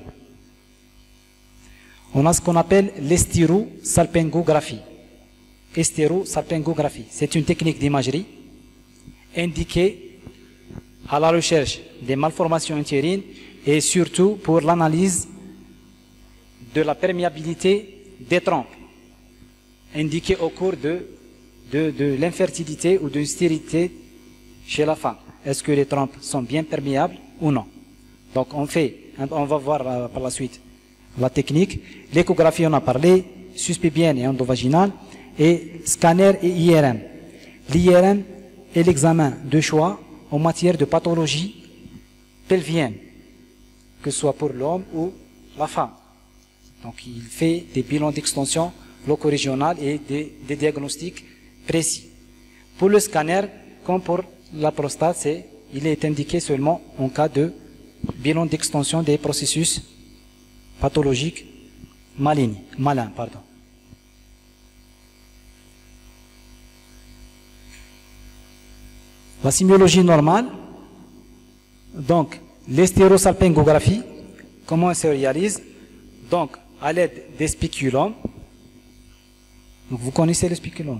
On a ce qu'on appelle l'hystérosalpingographie. Hystérosalpingographie, c'est une technique d'imagerie indiquée à la recherche des malformations utérines et surtout pour l'analyse de la perméabilité des trompes, indiquée au cours de l'infertilité ou de la stérilité chez la femme. Est-ce que les trompes sont bien perméables ou non? Donc on va voir par la suite la technique. L'échographie, on a parlé, suspubienne et endovaginale, et scanner et IRM. L'IRM est l'examen de choix en matière de pathologie pelvienne, que ce soit pour l'homme ou la femme. Donc il fait des bilans d'extension loco-régionale et des diagnostics précis. Pour le scanner, comme pour la prostate, il est indiqué seulement en cas de bilan d'extension des processus pathologiques malins. La sémiologie normale, donc l'hystérosalpingographie, comment elle se réalise? Donc, à l'aide des spéculums, donc vous connaissez le spéculum,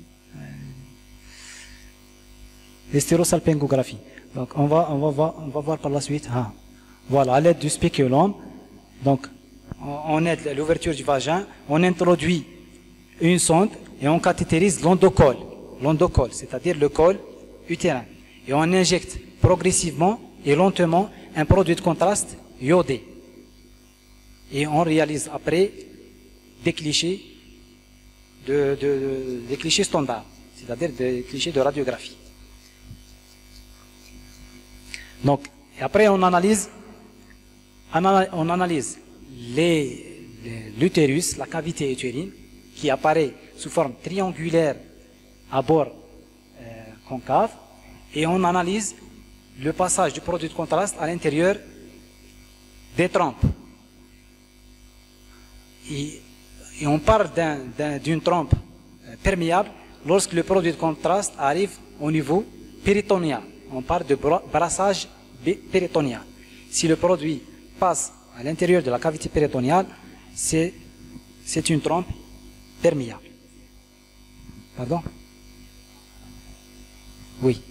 l'hystérosalpingographie. Donc, on va voir par la suite. Voilà, à l'aide du spéculum, donc, on aide l'ouverture du vagin, on introduit une sonde et on cathétérise l'endocole, c'est-à-dire le col utérin. Et on injecte progressivement et lentement un produit de contraste iodé. Et on réalise après des clichés des clichés standards, c'est-à-dire des clichés de radiographie. Donc, et après on analyse l'utérus, la cavité utérine, qui apparaît sous forme triangulaire à bord concave, et on analyse le passage du produit de contraste à l'intérieur des trompes. Et on parle d'une trompe perméable lorsque le produit de contraste arrive au niveau péritonien. On parle de brassage péritonien. Si le produit passe à l'intérieur de la cavité péritoniale, c'est une trompe perméable. Pardon? Oui.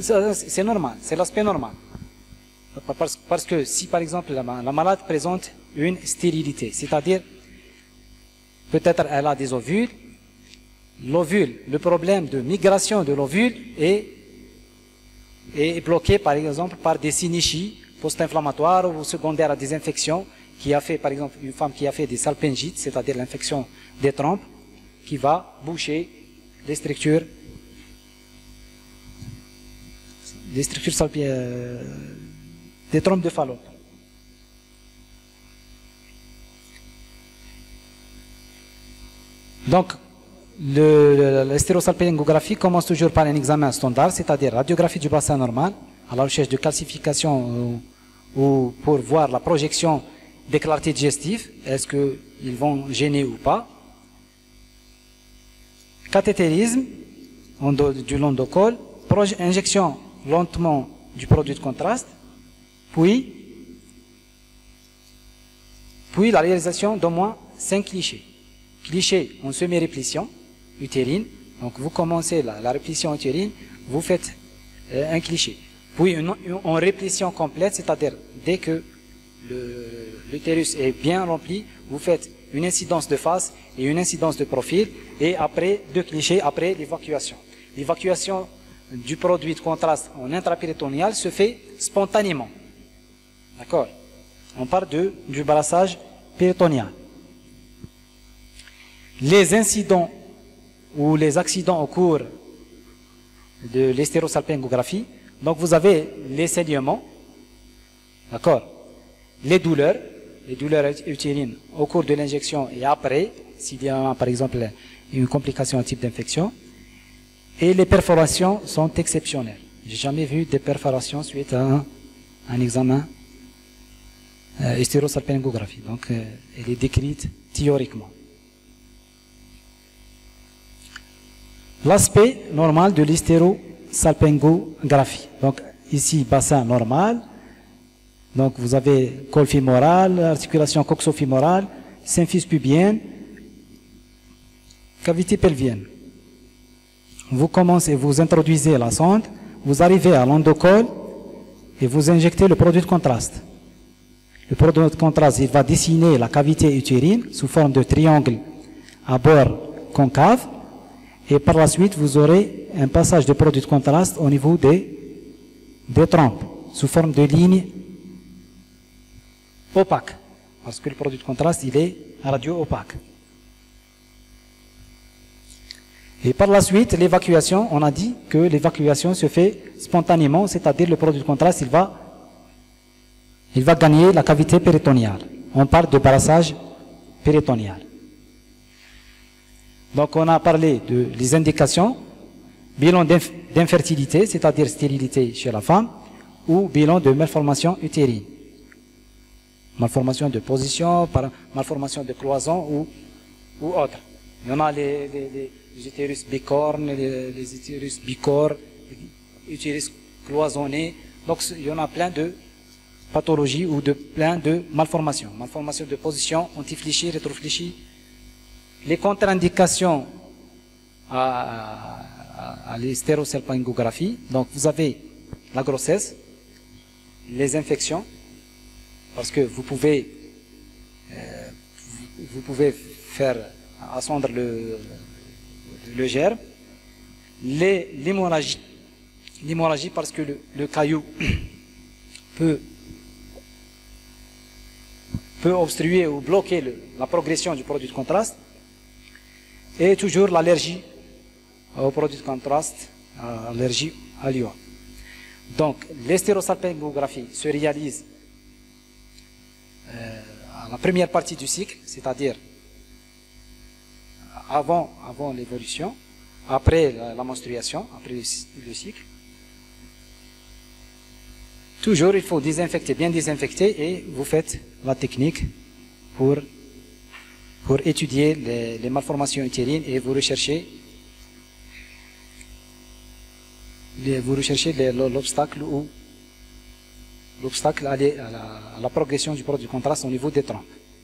C'est normal, c'est l'aspect normal. Parce que si par exemple la malade présente une stérilité. C'est-à-dire, peut-être elle a des ovules. L'ovule, le problème de migration de l'ovule est bloqué par exemple par des synéchies post-inflammatoires ou secondaires à des infections qui a fait par exemple une femme qui a fait des salpingites, c'est-à-dire l'infection des trompes, qui va boucher les structures des trompes de Fallope. Donc, l'hystérosalpingographie commence toujours par un examen standard, c'est-à-dire radiographie du bassin normal, à la recherche de calcification ou pour voir la projection des clartés digestives, est-ce qu'ils vont gêner ou pas. Cathétérisme du long du col, injection lentement du produit de contraste, puis la réalisation d'au moins 5 clichés. Cliché en semi-réplétion utérine, donc vous commencez la réplétion utérine, vous faites un cliché. Puis en réplétion complète, c'est-à-dire dès que l'utérus est bien rempli, vous faites une incidence de face et une incidence de profil, et après 2 clichés, après l'évacuation. L'évacuation du produit de contraste en intrapéritonéal se fait spontanément. D'accord? On parle du brassage péritonéal. Les incidents ou les accidents au cours de l'hystérosalpingographie, donc vous avez les saignements, d'accord, les douleurs utérines au cours de l'injection et après, s'il y a par exemple une complication, un type d'infection, et les perforations sont exceptionnelles. J'ai jamais vu des perforations suite à un examen hystérosalpingographie, donc elle est décrite théoriquement. L'aspect normal de l'hystérosalpingographie. Donc ici, bassin normal. Donc vous avez col fémoral, articulation coxofémorale, symphyse pubienne, cavité pelvienne. Vous commencez, vous introduisez la sonde, vous arrivez à l'endocole et vous injectez le produit de contraste. Le produit de contraste, il va dessiner la cavité utérine sous forme de triangle à bord concave. Et par la suite, vous aurez un passage de produit de contraste au niveau des trompes, sous forme de ligne opaque. Parce que le produit de contraste, il est radio-opaque. Et par la suite, l'évacuation, on a dit que l'évacuation se fait spontanément, c'est-à-dire le produit de contraste, il va gagner la cavité péritonéale. On parle de brassage péritonéal. Donc on a parlé des indications, bilan d'infertilité, c'est-à-dire stérilité chez la femme, ou bilan de malformation utérine. Malformation de position, malformation de cloison ou autre. Il y en a les utérus bicornes, les utérus bicorps, les utérus cloisonnés. Donc il y en a plein de pathologies ou plein de malformations. Malformation de position, antifléchie, rétrofléchie. Les contre-indications à l'hystérosalpingographie, donc vous avez la grossesse, les infections, parce que vous pouvez faire ascendre le germe, l'hémorragie parce que le caillou peut obstruer ou bloquer la progression du produit de contraste. Et toujours l'allergie au produit de contraste, allergie à l'iode. Donc, l'hystérosalpingographie se réalise à la première partie du cycle, c'est-à-dire avant l'évolution, après la menstruation, après le cycle. Toujours, il faut désinfecter, bien désinfecter, et vous faites la technique pour étudier les malformations utérines et vous recherchez l'obstacle à la progression du produit de contraste au niveau des trompes.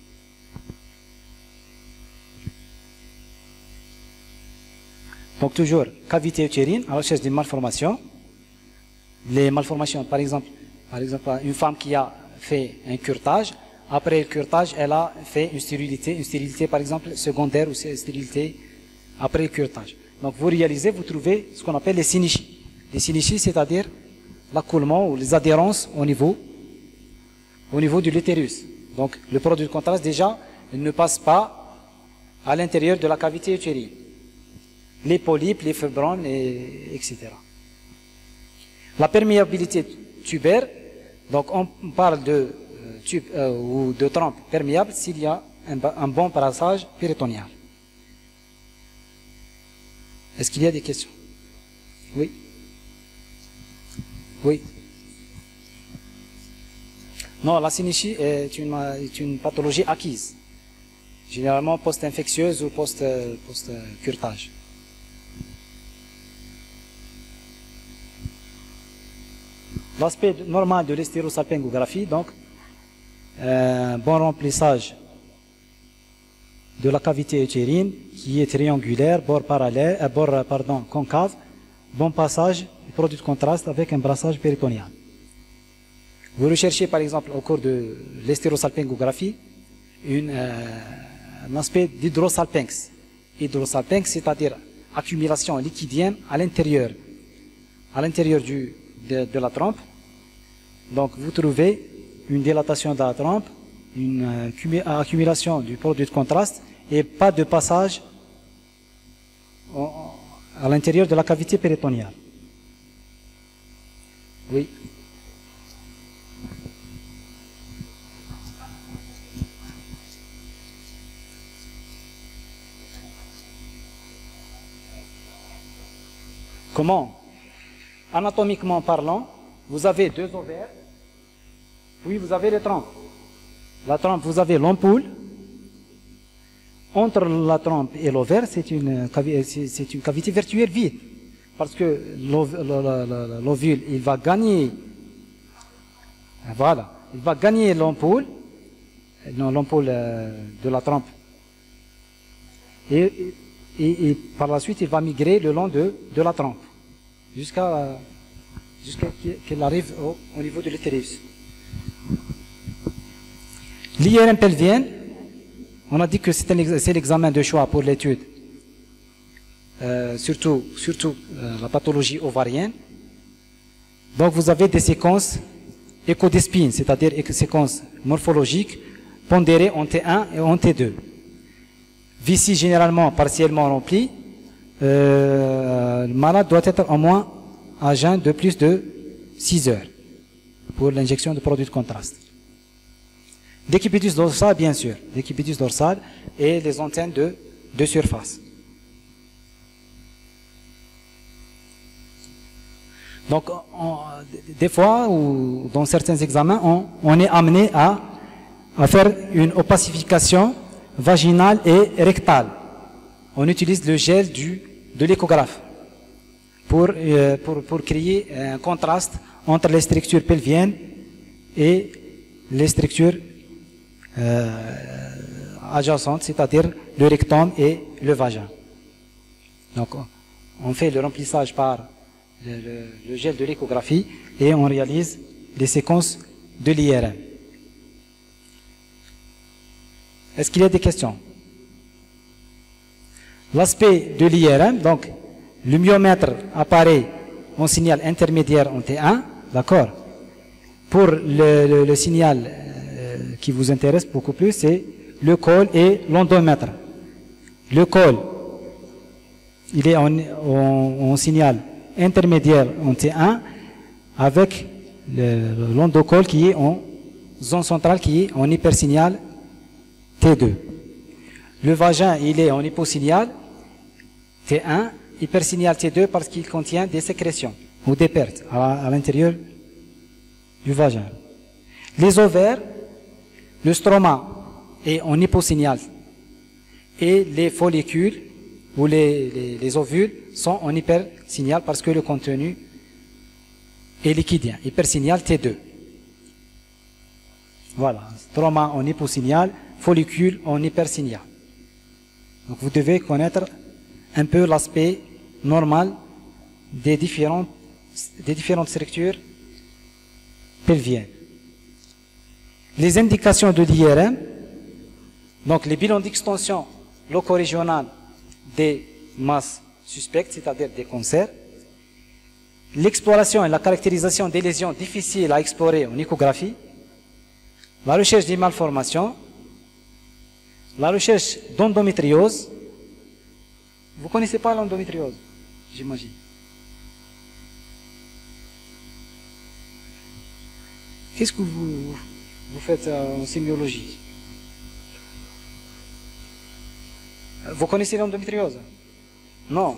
Donc toujours, cavité utérine, à la recherche des malformations. Les malformations, par exemple, une femme qui a fait un curetage, après le curetage, elle a fait une stérilité par exemple secondaire ou stérilité après le curetage. Donc vous réalisez, vous trouvez ce qu'on appelle les synéchies. Les synéchies, c'est-à-dire l'accoulement ou les adhérences au niveau de l'utérus. Donc le produit de contraste déjà ne passe pas à l'intérieur de la cavité utérine. Les polypes, les fibromes, etc. La perméabilité tubaire, donc on parle de tube ou de trompe perméable s'il y a un bon passage péritonéal. Est-ce qu'il y a des questions? Oui. Oui. Non, la synéchie est une pathologie acquise, généralement post-infectieuse ou post-curetage. L'aspect normal de l'hystérosalpingographie, donc, bon remplissage de la cavité utérine qui est triangulaire, bord concave, bon passage du produit de contraste avec un brassage péritonéal. Vous recherchez par exemple au cours de l'hystérosalpingographie un aspect d'hydrosalpinx. Hydrosalpinx, c'est-à-dire accumulation liquidienne à l'intérieur de la trompe. Donc vous trouvez une dilatation de la trompe, une accumulation du produit de contraste et pas de passage à l'intérieur de la cavité péritonéale. Oui. Comment? Anatomiquement parlant, vous avez deux ovaires, puis vous avez les trompes. La trompe, vous avez l'ampoule. Entre la trompe et l'ovaire, c'est une cavité virtuelle vide. Parce que l'ovule, il va gagner, voilà, il va gagner l'ampoule, l'ampoule de la trompe. Et par la suite, il va migrer le long de la trompe, jusqu'à qu'il arrive au niveau de l'utérus. L'IRM pelvienne, on a dit que c'est l'examen de choix pour l'étude, surtout la pathologie ovarienne. Donc vous avez des séquences échodespines, c'est-à-dire des séquences morphologiques pondérées en T1 et en T2. Vessie généralement partiellement remplie, le malade doit être au moins à jeun de plus de 6 heures pour l'injection de produits de contraste. Décubitus dorsal, bien sûr, décubitus dorsal et les antennes de surface. Donc, des fois, ou dans certains examens, on est amené à faire une opacification vaginale et rectale. On utilise le gel de l'échographe pour créer un contraste entre les structures pelviennes et les structures adjacentes, c'est-à-dire le rectum et le vagin. Donc, on fait le remplissage par le gel de l'échographie et on réalise les séquences de l'IRM. Est-ce qu'il y a des questions? L'aspect de l'IRM, donc, le myomètre apparaît en signal intermédiaire en T1, d'accord? Pour le signal qui vous intéresse beaucoup plus, c'est le col et l'endomètre. Le col, il est en signal intermédiaire en T1 avec l'endocole qui est en zone centrale, qui est en hypersignal T2. Le vagin, il est en hyposignal T1, hypersignal T2 parce qu'il contient des sécrétions ou des pertes à l'intérieur du vagin. Les ovaires, le stroma est en hyposignal et les follicules ou les ovules sont en hypersignal parce que le contenu est liquidien, hypersignal T2. Voilà, stroma en hyposignal, follicule en hypersignal. Donc vous devez connaître un peu l'aspect normal des différentes structures pelviennes. Les indications de l'IRM, donc les bilans d'extension loco-régional des masses suspectes, c'est-à-dire des cancers, l'exploration et la caractérisation des lésions difficiles à explorer en échographie, la recherche des malformations, la recherche d'endométriose. Vous ne connaissez pas l'endométriose, j'imagine. Qu'est-ce que vous faites en sémiologie? Vous connaissez l'endométriose? Non.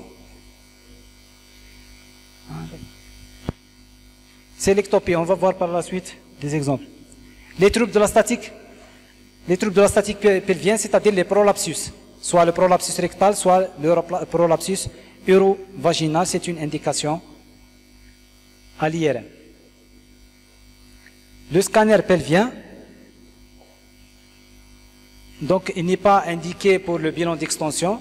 C'est l'ectopie, on va voir par la suite des exemples. Les troubles de la statique pelvienne, c'est-à-dire les prolapsus, soit le prolapsus rectal, soit le prolapsus urovaginal, c'est une indication à l'IRM. Le scanner pelvien, donc il n'est pas indiqué pour le bilan d'extension.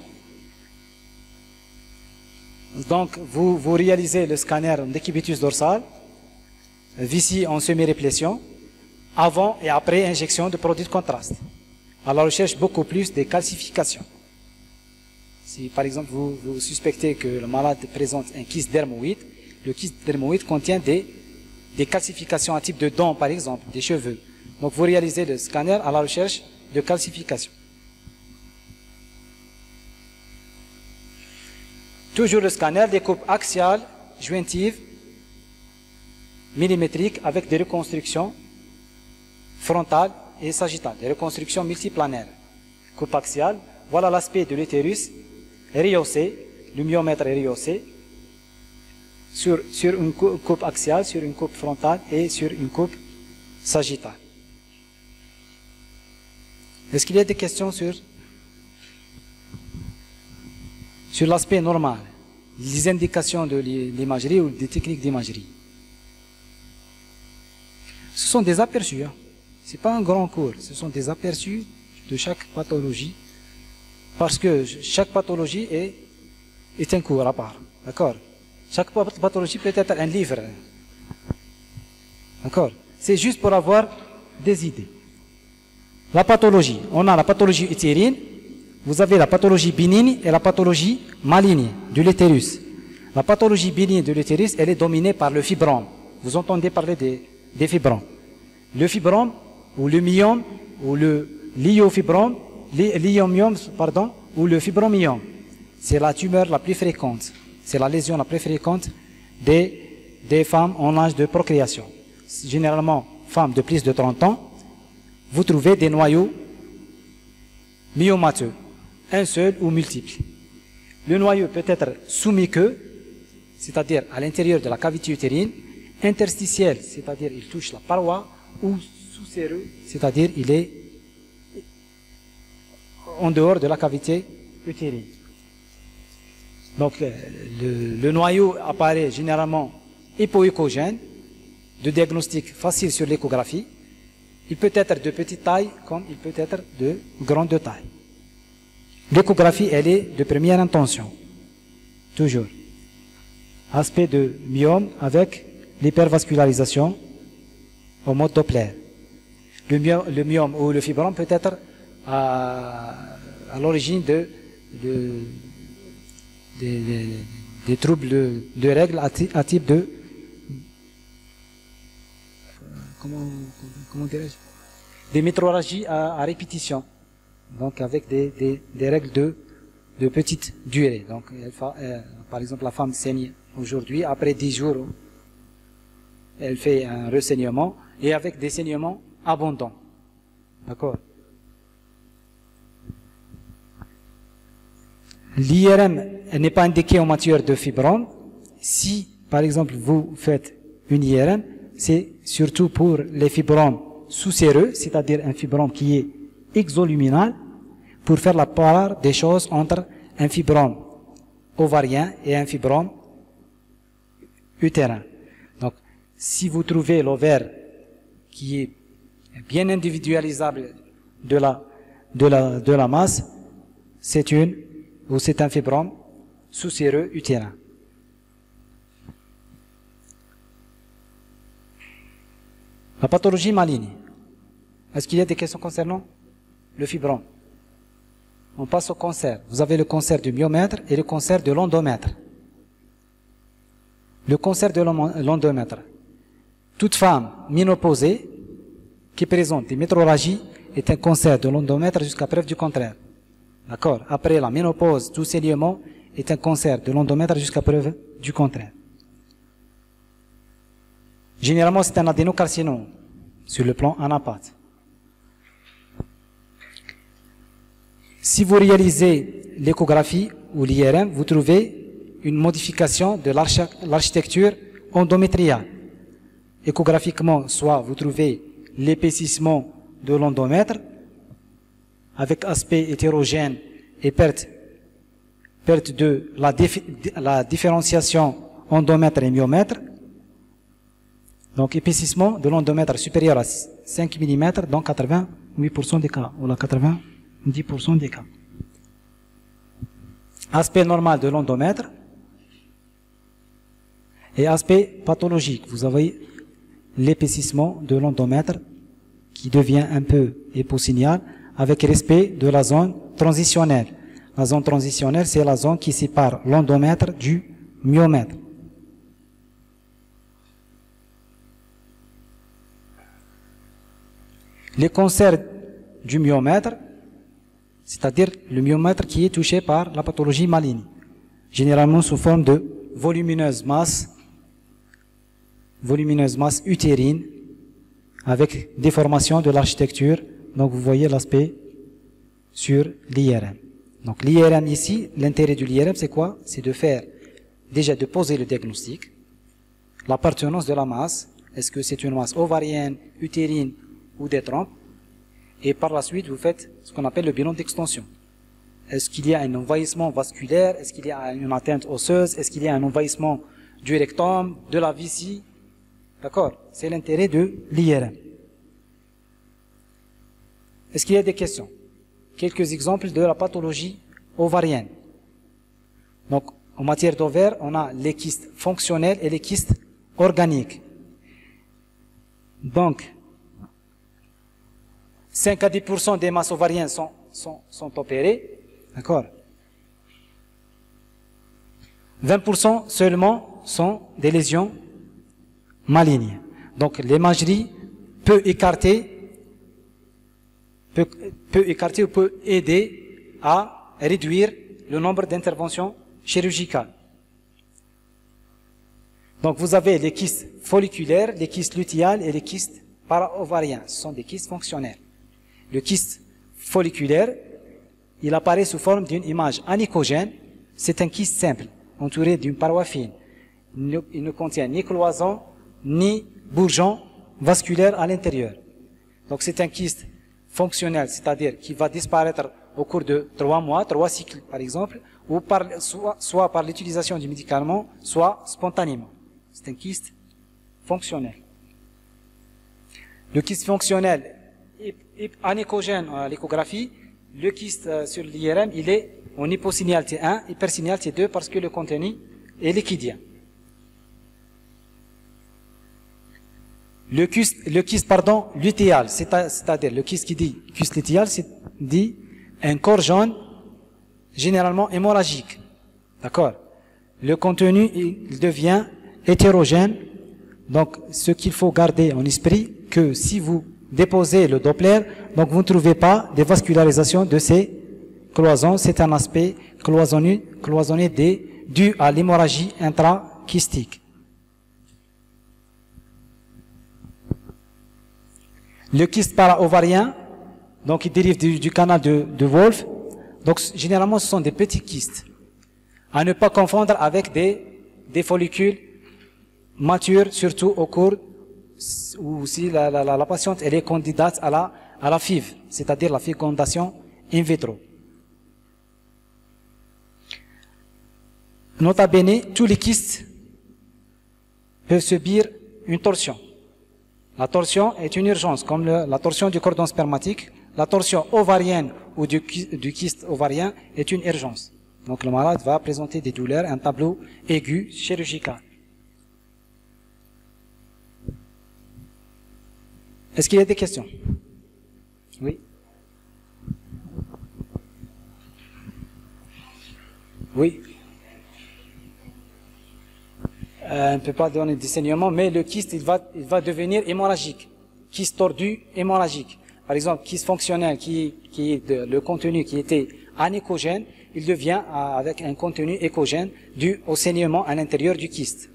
Donc vous réalisez le scanner décubitus dorsal, vessie en semi-réplétion, avant et après injection de produits de contraste, à la recherche beaucoup plus des calcifications. Si par exemple vous suspectez que le malade présente un kyste dermoïde, le kyste dermoïde contient des calcifications à type de dents par exemple, des cheveux. Donc vous réalisez le scanner à la recherche de calcification. Toujours le scanner, des coupes axiales, jointives, millimétriques avec des reconstructions frontales et sagittales, des reconstructions multiplanaires. Coupe axiale, voilà l'aspect de l'utérus rehaussé, le myomètre est rehaussé, sur une coupe axiale, sur une coupe frontale et sur une coupe sagittale. Est-ce qu'il y a des questions sur l'aspect normal, les indications de l'imagerie ou des techniques d'imagerie? Ce sont des aperçus, hein. Ce n'est pas un grand cours, ce sont des aperçus de chaque pathologie, parce que chaque pathologie est un cours à part, d'accord? Chaque pathologie peut être un livre, d'accord? C'est juste pour avoir des idées. La pathologie, on a la pathologie utérine, vous avez la pathologie bénigne et la pathologie maligne de l'utérus. La pathologie bénigne de l'utérus, elle est dominée par le fibrome. Vous entendez parler des fibromes. Le fibrome, ou le myome, ou le lyofibrome, ou le fibromyome, c'est la tumeur la plus fréquente. C'est la lésion la plus fréquente des femmes en âge de procréation. Généralement, femmes de plus de 30 ans, vous trouvez des noyaux myomateux, un seul ou multiple. Le noyau peut être sous-muqueux, c'est-à-dire à l'intérieur de la cavité utérine, interstitiel, c'est-à-dire il touche la paroi, ou sous-séreux, c'est-à-dire il est en dehors de la cavité utérine. Donc le noyau apparaît généralement hypoéchogène, de diagnostic facile sur l'échographie. Il peut être de petite taille comme il peut être de grande taille. L'échographie, elle est de première intention, toujours. Aspect de myome avec l'hypervascularisation au mode Doppler. Le myome ou le fibrome peut être à l'origine des troubles de règles à type de comment dirais-je, des métrorragies à répétition, donc avec des règles de petite durée. Donc par exemple la femme saigne aujourd'hui, après 10 jours elle fait un ressaignement et avec des saignements abondants. D'accord? L'IRM n'est pas indiqué en matière de fibrome. Si, par exemple, vous faites une IRM, c'est surtout pour les fibromes sous-séreux, c'est-à-dire un fibrome qui est exoluminal, pour faire la part des choses entre un fibrome ovarien et un fibrome utérin. Donc, si vous trouvez l'ovaire qui est bien individualisable de la masse, c'est un fibrome sous-séreux utérin. La pathologie maligne. Est-ce qu'il y a des questions concernant le fibrome? On passe au cancer. Vous avez le cancer du myomètre et le cancer de l'endomètre. Le cancer de l'endomètre. Toute femme ménopausée qui présente des métrorragies est un cancer de l'endomètre jusqu'à preuve du contraire. D'accord? Après la ménopause, tout saignement est un cancer de l'endomètre jusqu'à preuve du contraire. Généralement, c'est un adénocarcinome sur le plan anapathe. Si vous réalisez l'échographie ou l'IRM, vous trouvez une modification de l'architecture endométriale. Échographiquement, soit vous trouvez l'épaississement de l'endomètre avec aspect hétérogène et perte de la différenciation endomètre et myomètre. Donc épaississement de l'endomètre supérieur à 5 mm dans 88% des cas, ou la 90% des cas. Aspect normal de l'endomètre et aspect pathologique. Vous avez l'épaississement de l'endomètre qui devient un peu hypocignal avec respect de la zone transitionnelle. La zone transitionnelle, c'est la zone qui sépare l'endomètre du myomètre. Les cancers du myomètre, c'est-à-dire le myomètre qui est touché par la pathologie maligne, généralement sous forme de volumineuse masse utérine avec déformation de l'architecture. Donc vous voyez l'aspect sur l'IRM. Donc l'IRM ici, l'intérêt du l'IRM c'est quoi? C'est de poser le diagnostic, l'appartenance de la masse, est-ce que c'est une masse ovarienne, utérine ou des trompes, et par la suite vous faites ce qu'on appelle le bilan d'extension. Est-ce qu'il y a un envahissement vasculaire? Est-ce qu'il y a une atteinte osseuse? Est-ce qu'il y a un envahissement du rectum, de la vessie? D'accord? C'est l'intérêt de l'IRM. Est-ce qu'il y a des questions? Quelques exemples de la pathologie ovarienne. Donc, en matière d'ovaire, on a les kystes fonctionnels et les kystes organiques. Donc, 5 à 10% des masses ovariennes sont opérées. D'accord? 20% seulement sont des lésions malignes. Donc, l'imagerie peut écarter ou peut aider à réduire le nombre d'interventions chirurgicales. Donc vous avez les kystes folliculaires, les kystes lutéales et les kystes para-ovariens. Ce sont des kystes fonctionnels. Le kyste folliculaire, il apparaît sous forme d'une image anicogène. C'est un kyste simple, entouré d'une paroi fine. Il ne contient ni cloison, ni bourgeon vasculaire à l'intérieur. Donc c'est un kyste fonctionnel, c'est-à-dire qui va disparaître au cours de 3 mois, 3 cycles par exemple, ou soit par l'utilisation du médicament, soit spontanément. C'est un kyste fonctionnel. Le kyste fonctionnel est anicogène à l'échographie. Le kyste sur l'IRM, il est en hyposignalité 1, hypersignalité 2 parce que le contenu est liquidien. Le kyste lutéal, c'est-à-dire le kyste qui dit kyste lutéal, c'est dit un corps jaune généralement hémorragique. D'accord? Le contenu, il devient hétérogène. Donc, ce qu'il faut garder en esprit, que si vous déposez le Doppler, donc vous ne trouvez pas de vascularisation de ces cloisons. C'est un aspect cloisonné dû à l'hémorragie intrakystique. Le kyste para-ovarien, donc il dérive du canal de Wolff. Donc généralement ce sont des petits kystes. À ne pas confondre avec des follicules matures, surtout au cours où si la patiente elle est candidate à la FIV, c'est-à-dire la fécondation in vitro. Nota bene, tous les kystes peuvent subir une torsion. La torsion est une urgence, comme la torsion du cordon spermatique. La torsion ovarienne ou du kyste ovarien est une urgence. Donc le malade va présenter des douleurs, un tableau aigu chirurgical. Est-ce qu'il y a des questions? Oui. Oui. On ne peut pas donner des saignements, mais le kyste, il va devenir hémorragique. Kyste tordu, hémorragique. Par exemple, kyste fonctionnel, le contenu qui était anéchogène, il devient avec un contenu échogène dû au saignement à l'intérieur du kyste.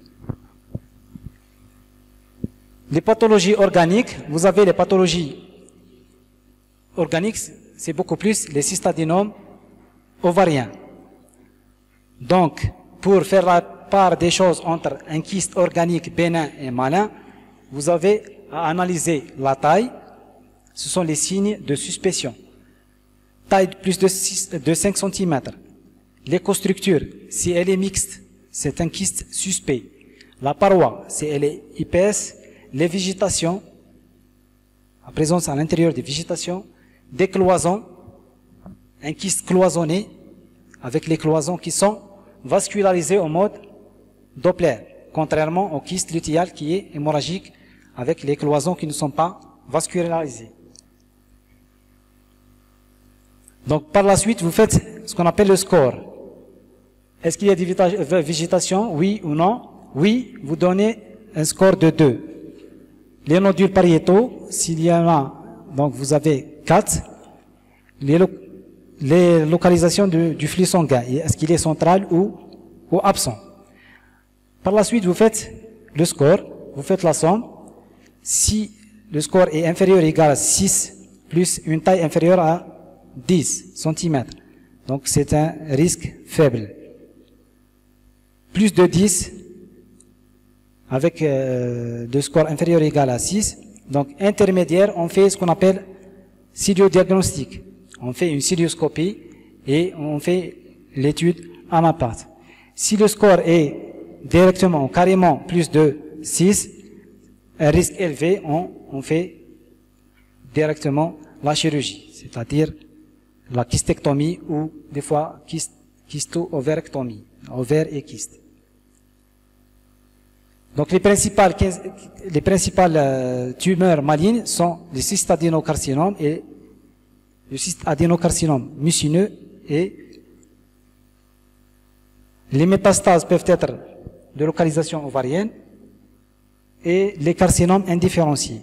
Les pathologies organiques, vous avez les pathologies organiques, c'est beaucoup plus les cystadénomes ovariens. Donc, pour faire la part des choses entre un kyste organique bénin et malin, vous avez à analyser la taille, ce sont les signes de suspicion. Taille de plus de 5 cm. L'écostructure, si elle est mixte, c'est un kyste suspect. La paroi, si elle est épaisse, les végétations, la présence à l'intérieur des végétations, des cloisons, un kyste cloisonné, avec les cloisons qui sont vascularisées au mode Doppler, contrairement au kyste lutéal qui est hémorragique, avec les cloisons qui ne sont pas vascularisées. Donc par la suite, vous faites ce qu'on appelle le score. Est-ce qu'il y a des végétations, oui ou non? Oui, vous donnez un score de 2. Les nodules pariétaux, s'il y en a, donc vous avez 4. Les localisations du flux sanguin, est-ce qu'il est central ou absent? Par la suite, vous faites le score, vous faites la somme. Si le score est inférieur ou égal à 6 plus une taille inférieure à 10 cm, donc c'est un risque faible. Plus de 10, avec de score inférieur ou égal à 6, donc intermédiaire, on fait ce qu'on appelle ciliodiagnostic. On fait une cilioscopie et on fait l'étude à ma part. Si le score est directement, carrément plus de 6, un risque élevé, on fait directement la chirurgie, c'est-à-dire la kystectomie ou des fois kysto-ovarectomie, ovaire et kyste. Donc les principales tumeurs malignes sont les cystadénocarcinomes et le cystadénocarcinome mucineux, et les métastases peuvent être de localisation ovarienne et les carcinomes indifférenciés.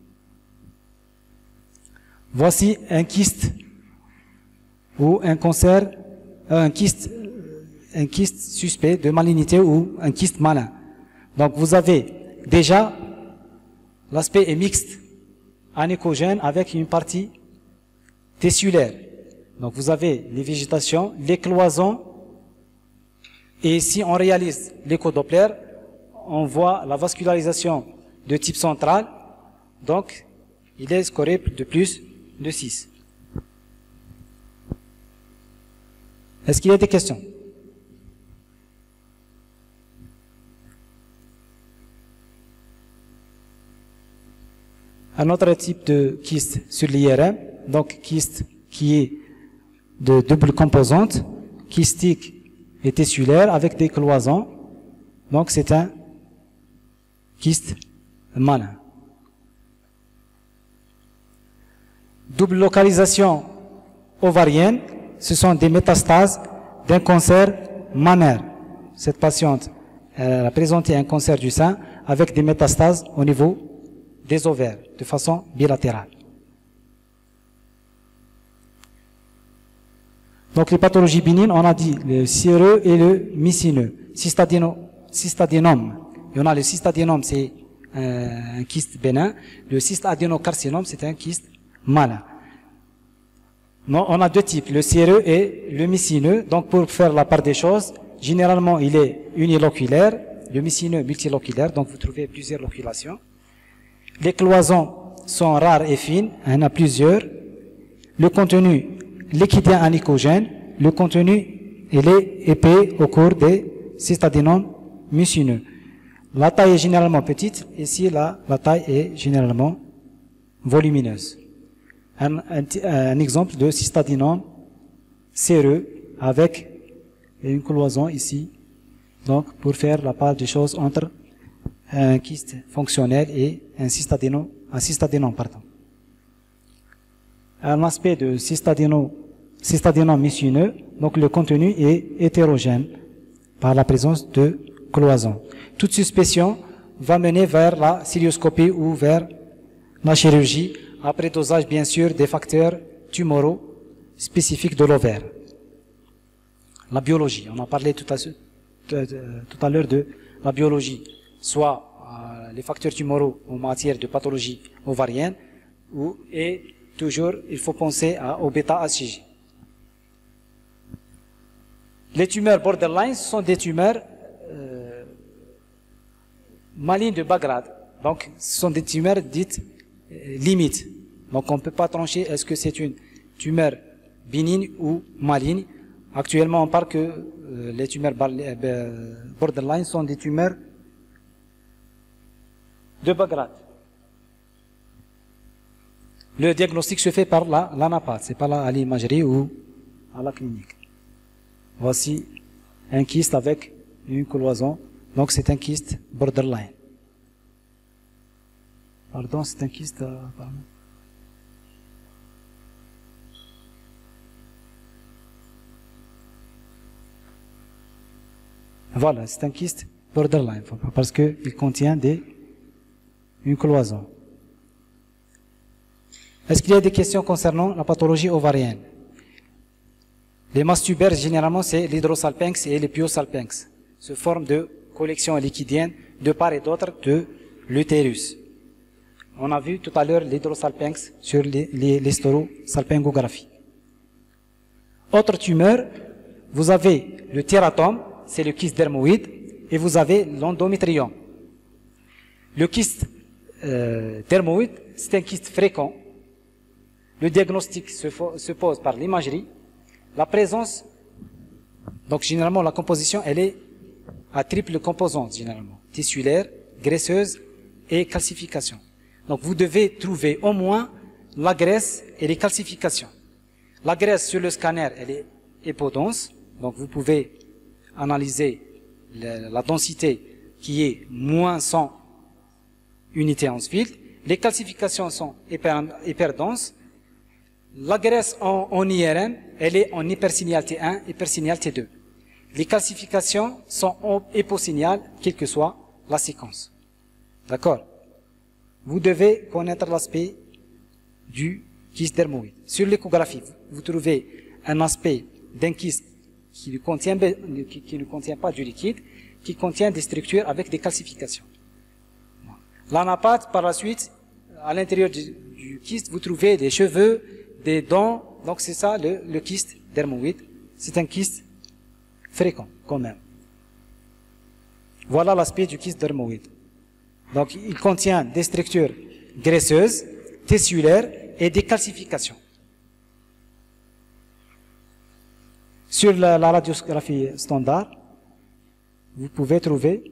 Voici un kyste ou un cancer, un kyste suspect de malignité ou un kyste malin. Donc vous avez déjà, l'aspect est mixte, anéchogène avec une partie tessulaire. Donc vous avez les végétations, les cloisons, et si on réalise l'écho-Doppler, on voit la vascularisation de type central, donc il est scoré de plus de 6. Est-ce qu'il y a des questions? Un autre type de kyste sur l'IRM, donc kyste qui est de double composante, kystique et tessulaire avec des cloisons, donc c'est un kyste malin. Double localisation ovarienne, ce sont des métastases d'un cancer mammaire. Cette patiente a présenté un cancer du sein avec des métastases au niveau des ovaires, de façon bilatérale. Donc les pathologies bénignes, on a dit le séreux et le mycineux. Cystadénome. Et on a le cystadénome, c'est un kyste bénin. Le cystadénocarcinome, c'est un kyste malin. Non, on a deux types, le séreux et le mycineux. Donc pour faire la part des choses, généralement il est uniloculaire, le mycineux multiloculaire, donc vous trouvez plusieurs loculations. Les cloisons sont rares et fines, il y en a plusieurs. Le contenu liquidien anéchogène, le contenu il est épais au cours des cystadénomes mucineux. La taille est généralement petite, ici la taille est généralement volumineuse. Un exemple de cystadénome séreux avec une cloison ici, donc pour faire la part des choses entre un kyste fonctionnel et un cystadénome, pardon. un aspect de cystadénome missineux, donc le contenu est hétérogène par la présence de cloisons. Toute suspicion va mener vers la cilioscopie ou vers la chirurgie, après dosage bien sûr des facteurs tumoraux spécifiques de l'ovaire. La biologie, on a parlé tout à l'heure de la biologie, soit les facteurs tumoraux en matière de pathologie ovarienne, et toujours il faut penser au bêta-HCG. Les tumeurs borderline sont des tumeurs malignes de bas grade, donc ce sont des tumeurs dites limites. Donc on ne peut pas trancher est-ce que c'est une tumeur bénigne ou maligne. Actuellement, on parle que les tumeurs borderline sont des tumeurs de bas grade. Le diagnostic se fait par l'anapath, c'est pas à l'imagerie ou à la clinique. Voici un kyste avec une cloison, donc c'est un kyste borderline. Pardon, c'est un kyste. Pardon. Voilà, c'est un kyste borderline, parce qu'il contient une cloison. Est-ce qu'il y a des questions concernant la pathologie ovarienne? Les mastubères, généralement, c'est l'hydrosalpinx et les piosalpinx, sous forme de collection liquidienne de part et d'autre de l'utérus. On a vu tout à l'heure l'hydrosalpinx sur l'hystérosalpingographie. Autre tumeur, vous avez le tératome, c'est le kyste dermoïde, et vous avez l'endométrium. Le kyste dermoïde, c'est un kyste fréquent. Le diagnostic se pose par l'imagerie. La présence, donc généralement la composition, elle est à triple composante, généralement. Tissulaire, graisseuse et calcification. Donc vous devez trouver au moins la graisse et les calcifications. La graisse sur le scanner, elle est hypodense, donc vous pouvez analyser la densité qui est moins 100 unités en field. Les calcifications sont hyperdenses. La graisse en IRM, elle est en hypersignal T1, hypersignal T2. Les calcifications sont en hyposignal, quelle que soit la séquence. D'accord? Vous devez connaître l'aspect du kyste dermoïde. Sur l'échographie, vous trouvez un aspect d'un kyste qui ne contient pas du liquide, qui contient des structures avec des calcifications. L'anapath, par la suite, à l'intérieur du kyste, vous trouvez des cheveux, des dents, donc c'est ça le kyste dermoïde. C'est un kyste fréquent, quand même. Voilà l'aspect du kyste dermoïde. Donc, il contient des structures graisseuses, tissulaires et des calcifications. Sur la radiographie standard, vous pouvez trouver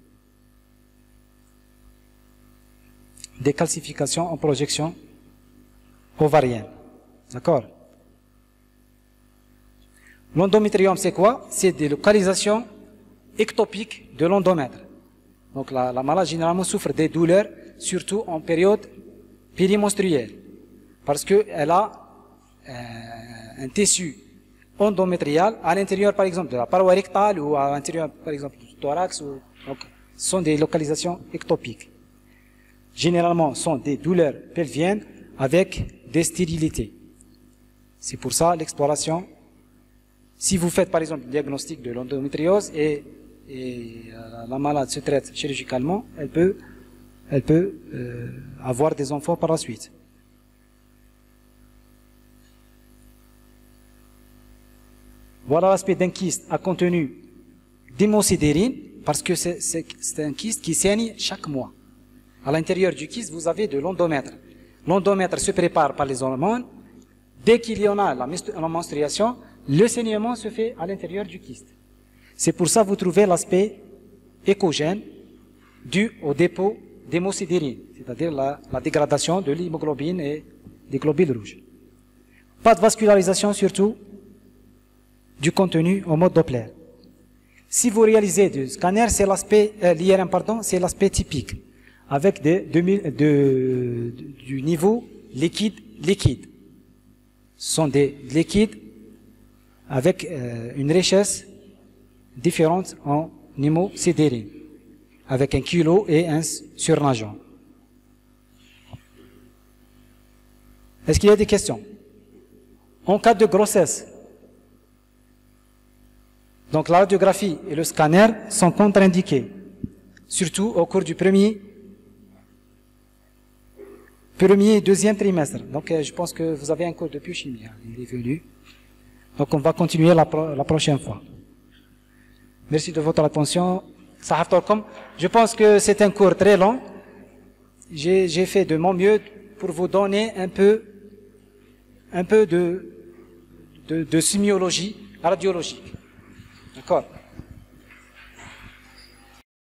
des calcifications en projection ovarienne. D'accord? L'endométrium, c'est quoi? C'est des localisations ectopiques de l'endomètre. Donc la malade généralement souffre des douleurs, surtout en période périmenstruelle, parce qu'elle a un tissu endométrial à l'intérieur, par exemple, de la paroi rectale ou à l'intérieur, par exemple, du thorax. Donc, ce sont des localisations ectopiques. Généralement, ce sont des douleurs pelviennes avec des stérilités. C'est pour ça l'exploration. Si vous faites, par exemple, le diagnostic de l'endométriose et la malade se traite chirurgicalement, elle peut avoir des enfants par la suite. Voilà l'aspect d'un kyste à contenu d'hémosidérine, parce que c'est un kyste qui saigne chaque mois. À l'intérieur du kyste, vous avez de l'endomètre. L'endomètre se prépare par les hormones. Dès qu'il y en a la menstruation, le saignement se fait à l'intérieur du kyste. C'est pour ça que vous trouvez l'aspect échogène dû au dépôt d'hémosidérine, c'est-à-dire la dégradation de l'hémoglobine et des globules rouges. Pas de vascularisation surtout du contenu au mode Doppler. Si vous réalisez du scanner, c'est l'aspect, l'IRM, pardon, c'est l'aspect typique, avec du niveau liquide. sont des liquides avec une richesse différente en hémosidérine, avec un kilo et un surnageant. Est-ce qu'il y a des questions? En cas de grossesse, donc la radiographie et le scanner sont contre-indiqués, surtout au cours du premier et deuxième trimestre. Donc je pense que vous avez un cours de biochimie, il est venu. Donc on va continuer la prochaine fois. Merci de votre attention. Je pense que c'est un cours très long. J'ai fait de mon mieux pour vous donner un peu de sémiologie radiologique. D'accord?